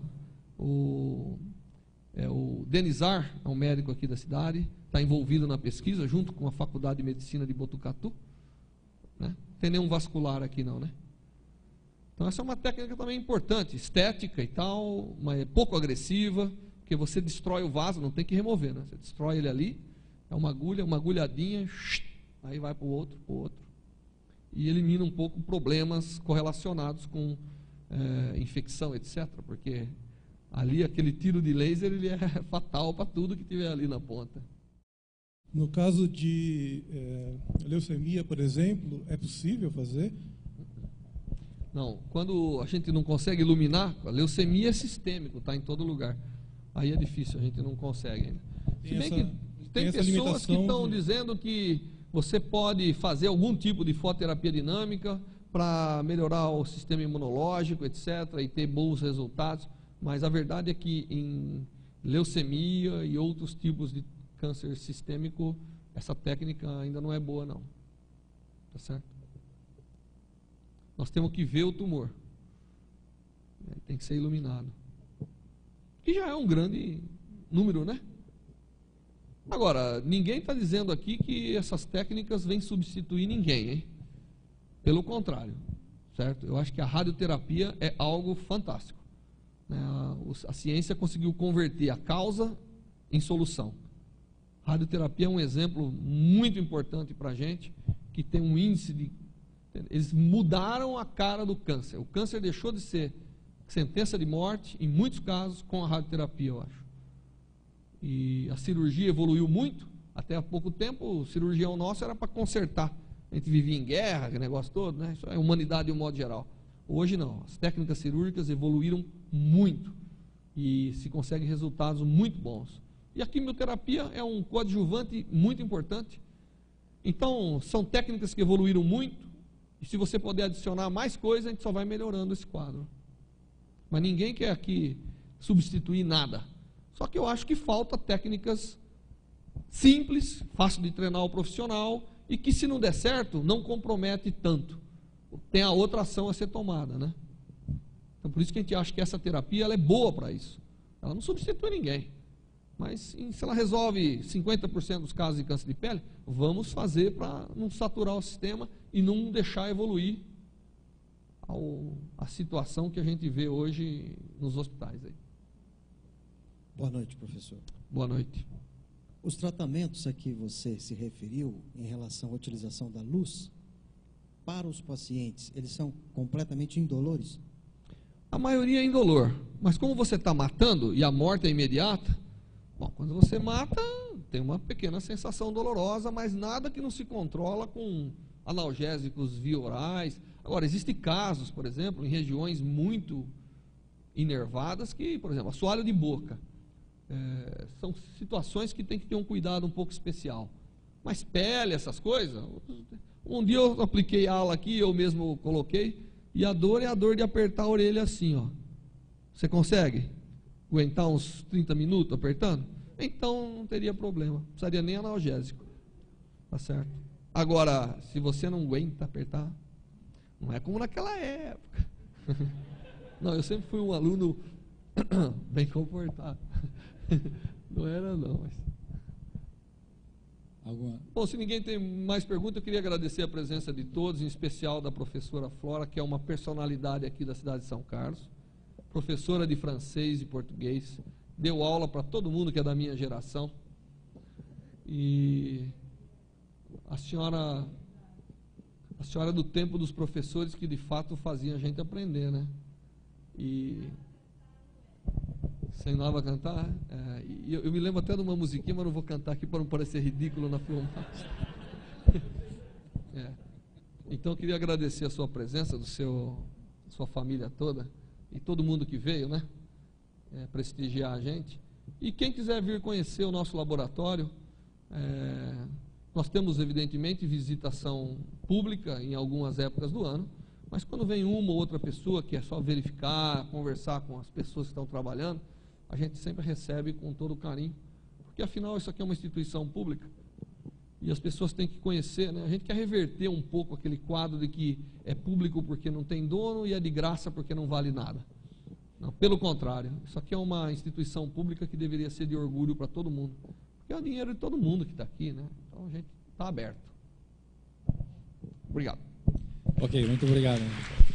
o Denizar, é um médico aqui da cidade, está envolvido na pesquisa, junto com a Faculdade de Medicina de Botucatu, né? Não tem nenhum vascular aqui não, né? Então essa é uma técnica também importante, estética e tal, mas é pouco agressiva, porque você destrói o vaso, não tem que remover, né? Você destrói ele ali, é uma agulha, uma agulhadinha, aí vai para o outro, e elimina um pouco problemas correlacionados com infecção, etc. Porque ali aquele tiro de laser ele é fatal para tudo que tiver ali na ponta. No caso de leucemia, por exemplo, é possível fazer? Não, quando a gente não consegue iluminar, a leucemia é sistêmico, está em todo lugar. Aí é difícil, a gente não consegue ainda. Se bem que tem pessoas que estão dizendo que você pode fazer algum tipo de fototerapia dinâmica para melhorar o sistema imunológico, etc., e ter bons resultados, mas a verdade é que em leucemia e outros tipos de câncer sistêmico, essa técnica ainda não é boa, não. Tá certo? Nós temos que ver o tumor. Tem que ser iluminado. Que já é um grande número, né? Agora, ninguém está dizendo aqui que essas técnicas vêm substituir ninguém, hein? Pelo contrário, certo? Eu acho que a radioterapia é algo fantástico, né? A ciência conseguiu converter a causa em solução. Radioterapia é um exemplo muito importante para a gente, que tem um índice de... Eles mudaram a cara do câncer. O câncer deixou de ser sentença de morte, em muitos casos, com a radioterapia, eu acho. E a cirurgia evoluiu muito. Até há pouco tempo, o cirurgião nosso era para consertar. A gente vivia em guerra, aquele negócio todo, né? Isso é a humanidade de um modo geral. Hoje não. As técnicas cirúrgicas evoluíram muito e se conseguem resultados muito bons. E a quimioterapia é um coadjuvante muito importante. Então, são técnicas que evoluíram muito, e se você puder adicionar mais coisas, a gente só vai melhorando esse quadro. Mas ninguém quer aqui substituir nada. Só que eu acho que falta técnicas simples, fácil de treinar o profissional, e que se não der certo, não compromete tanto. Tem a outra ação a ser tomada, né? Então, por isso que a gente acha que essa terapia ela é boa para isso. Ela não substitui ninguém. Mas se ela resolve 50% dos casos de câncer de pele, vamos fazer para não saturar o sistema e não deixar evoluir a situação que a gente vê hoje nos hospitais. Aí. Boa noite, professor. Boa noite. Os tratamentos a que você se referiu em relação à utilização da luz, para os pacientes, eles são completamente indolores? A maioria é indolor, mas como você está matando e a morte é imediata, bom, quando você mata, tem uma pequena sensação dolorosa, mas nada que não se controla com analgésicos via orais. Agora, existem casos, por exemplo, em regiões muito inervadas, que, por exemplo, assoalho de boca. São situações que tem que ter um cuidado um pouco especial. Mas pele, essas coisas. Um dia eu apliquei ala aqui, eu mesmo coloquei, e a dor é a dor de apertar a orelha assim, ó. Você consegue aguentar uns 30 minutos apertando? Então não teria problema, não precisaria nem analgésico. Tá certo? Agora, se você não aguenta apertar, não é como naquela época. Não, eu sempre fui um aluno bem comportado. Não era não, mas... Bom, se ninguém tem mais perguntas, eu queria agradecer a presença de todos, em especial da professora Flora, que é uma personalidade aqui da cidade de São Carlos, professora de francês e português, deu aula para todo mundo que é da minha geração. E a senhora é do tempo dos professores que de fato faziam a gente aprender, né? E você não vai cantar? Eu me lembro até de uma musiquinha, mas não vou cantar aqui para não parecer ridículo na filmagem. Então eu queria agradecer a sua presença, sua família toda e todo mundo que veio, né? Prestigiar a gente. E quem quiser vir conhecer o nosso laboratório, nós temos evidentemente visitação pública em algumas épocas do ano, mas quando vem uma ou outra pessoa que é só verificar, conversar com as pessoas que estão trabalhando, a gente sempre recebe com todo carinho, porque afinal isso aqui é uma instituição pública e as pessoas têm que conhecer, né? A gente quer reverter um pouco aquele quadro de que é público porque não tem dono e é de graça porque não vale nada. Não, pelo contrário, isso aqui é uma instituição pública que deveria ser de orgulho para todo mundo, porque é o dinheiro de todo mundo que está aqui, né? Então a gente está aberto. Obrigado. Ok, muito obrigado.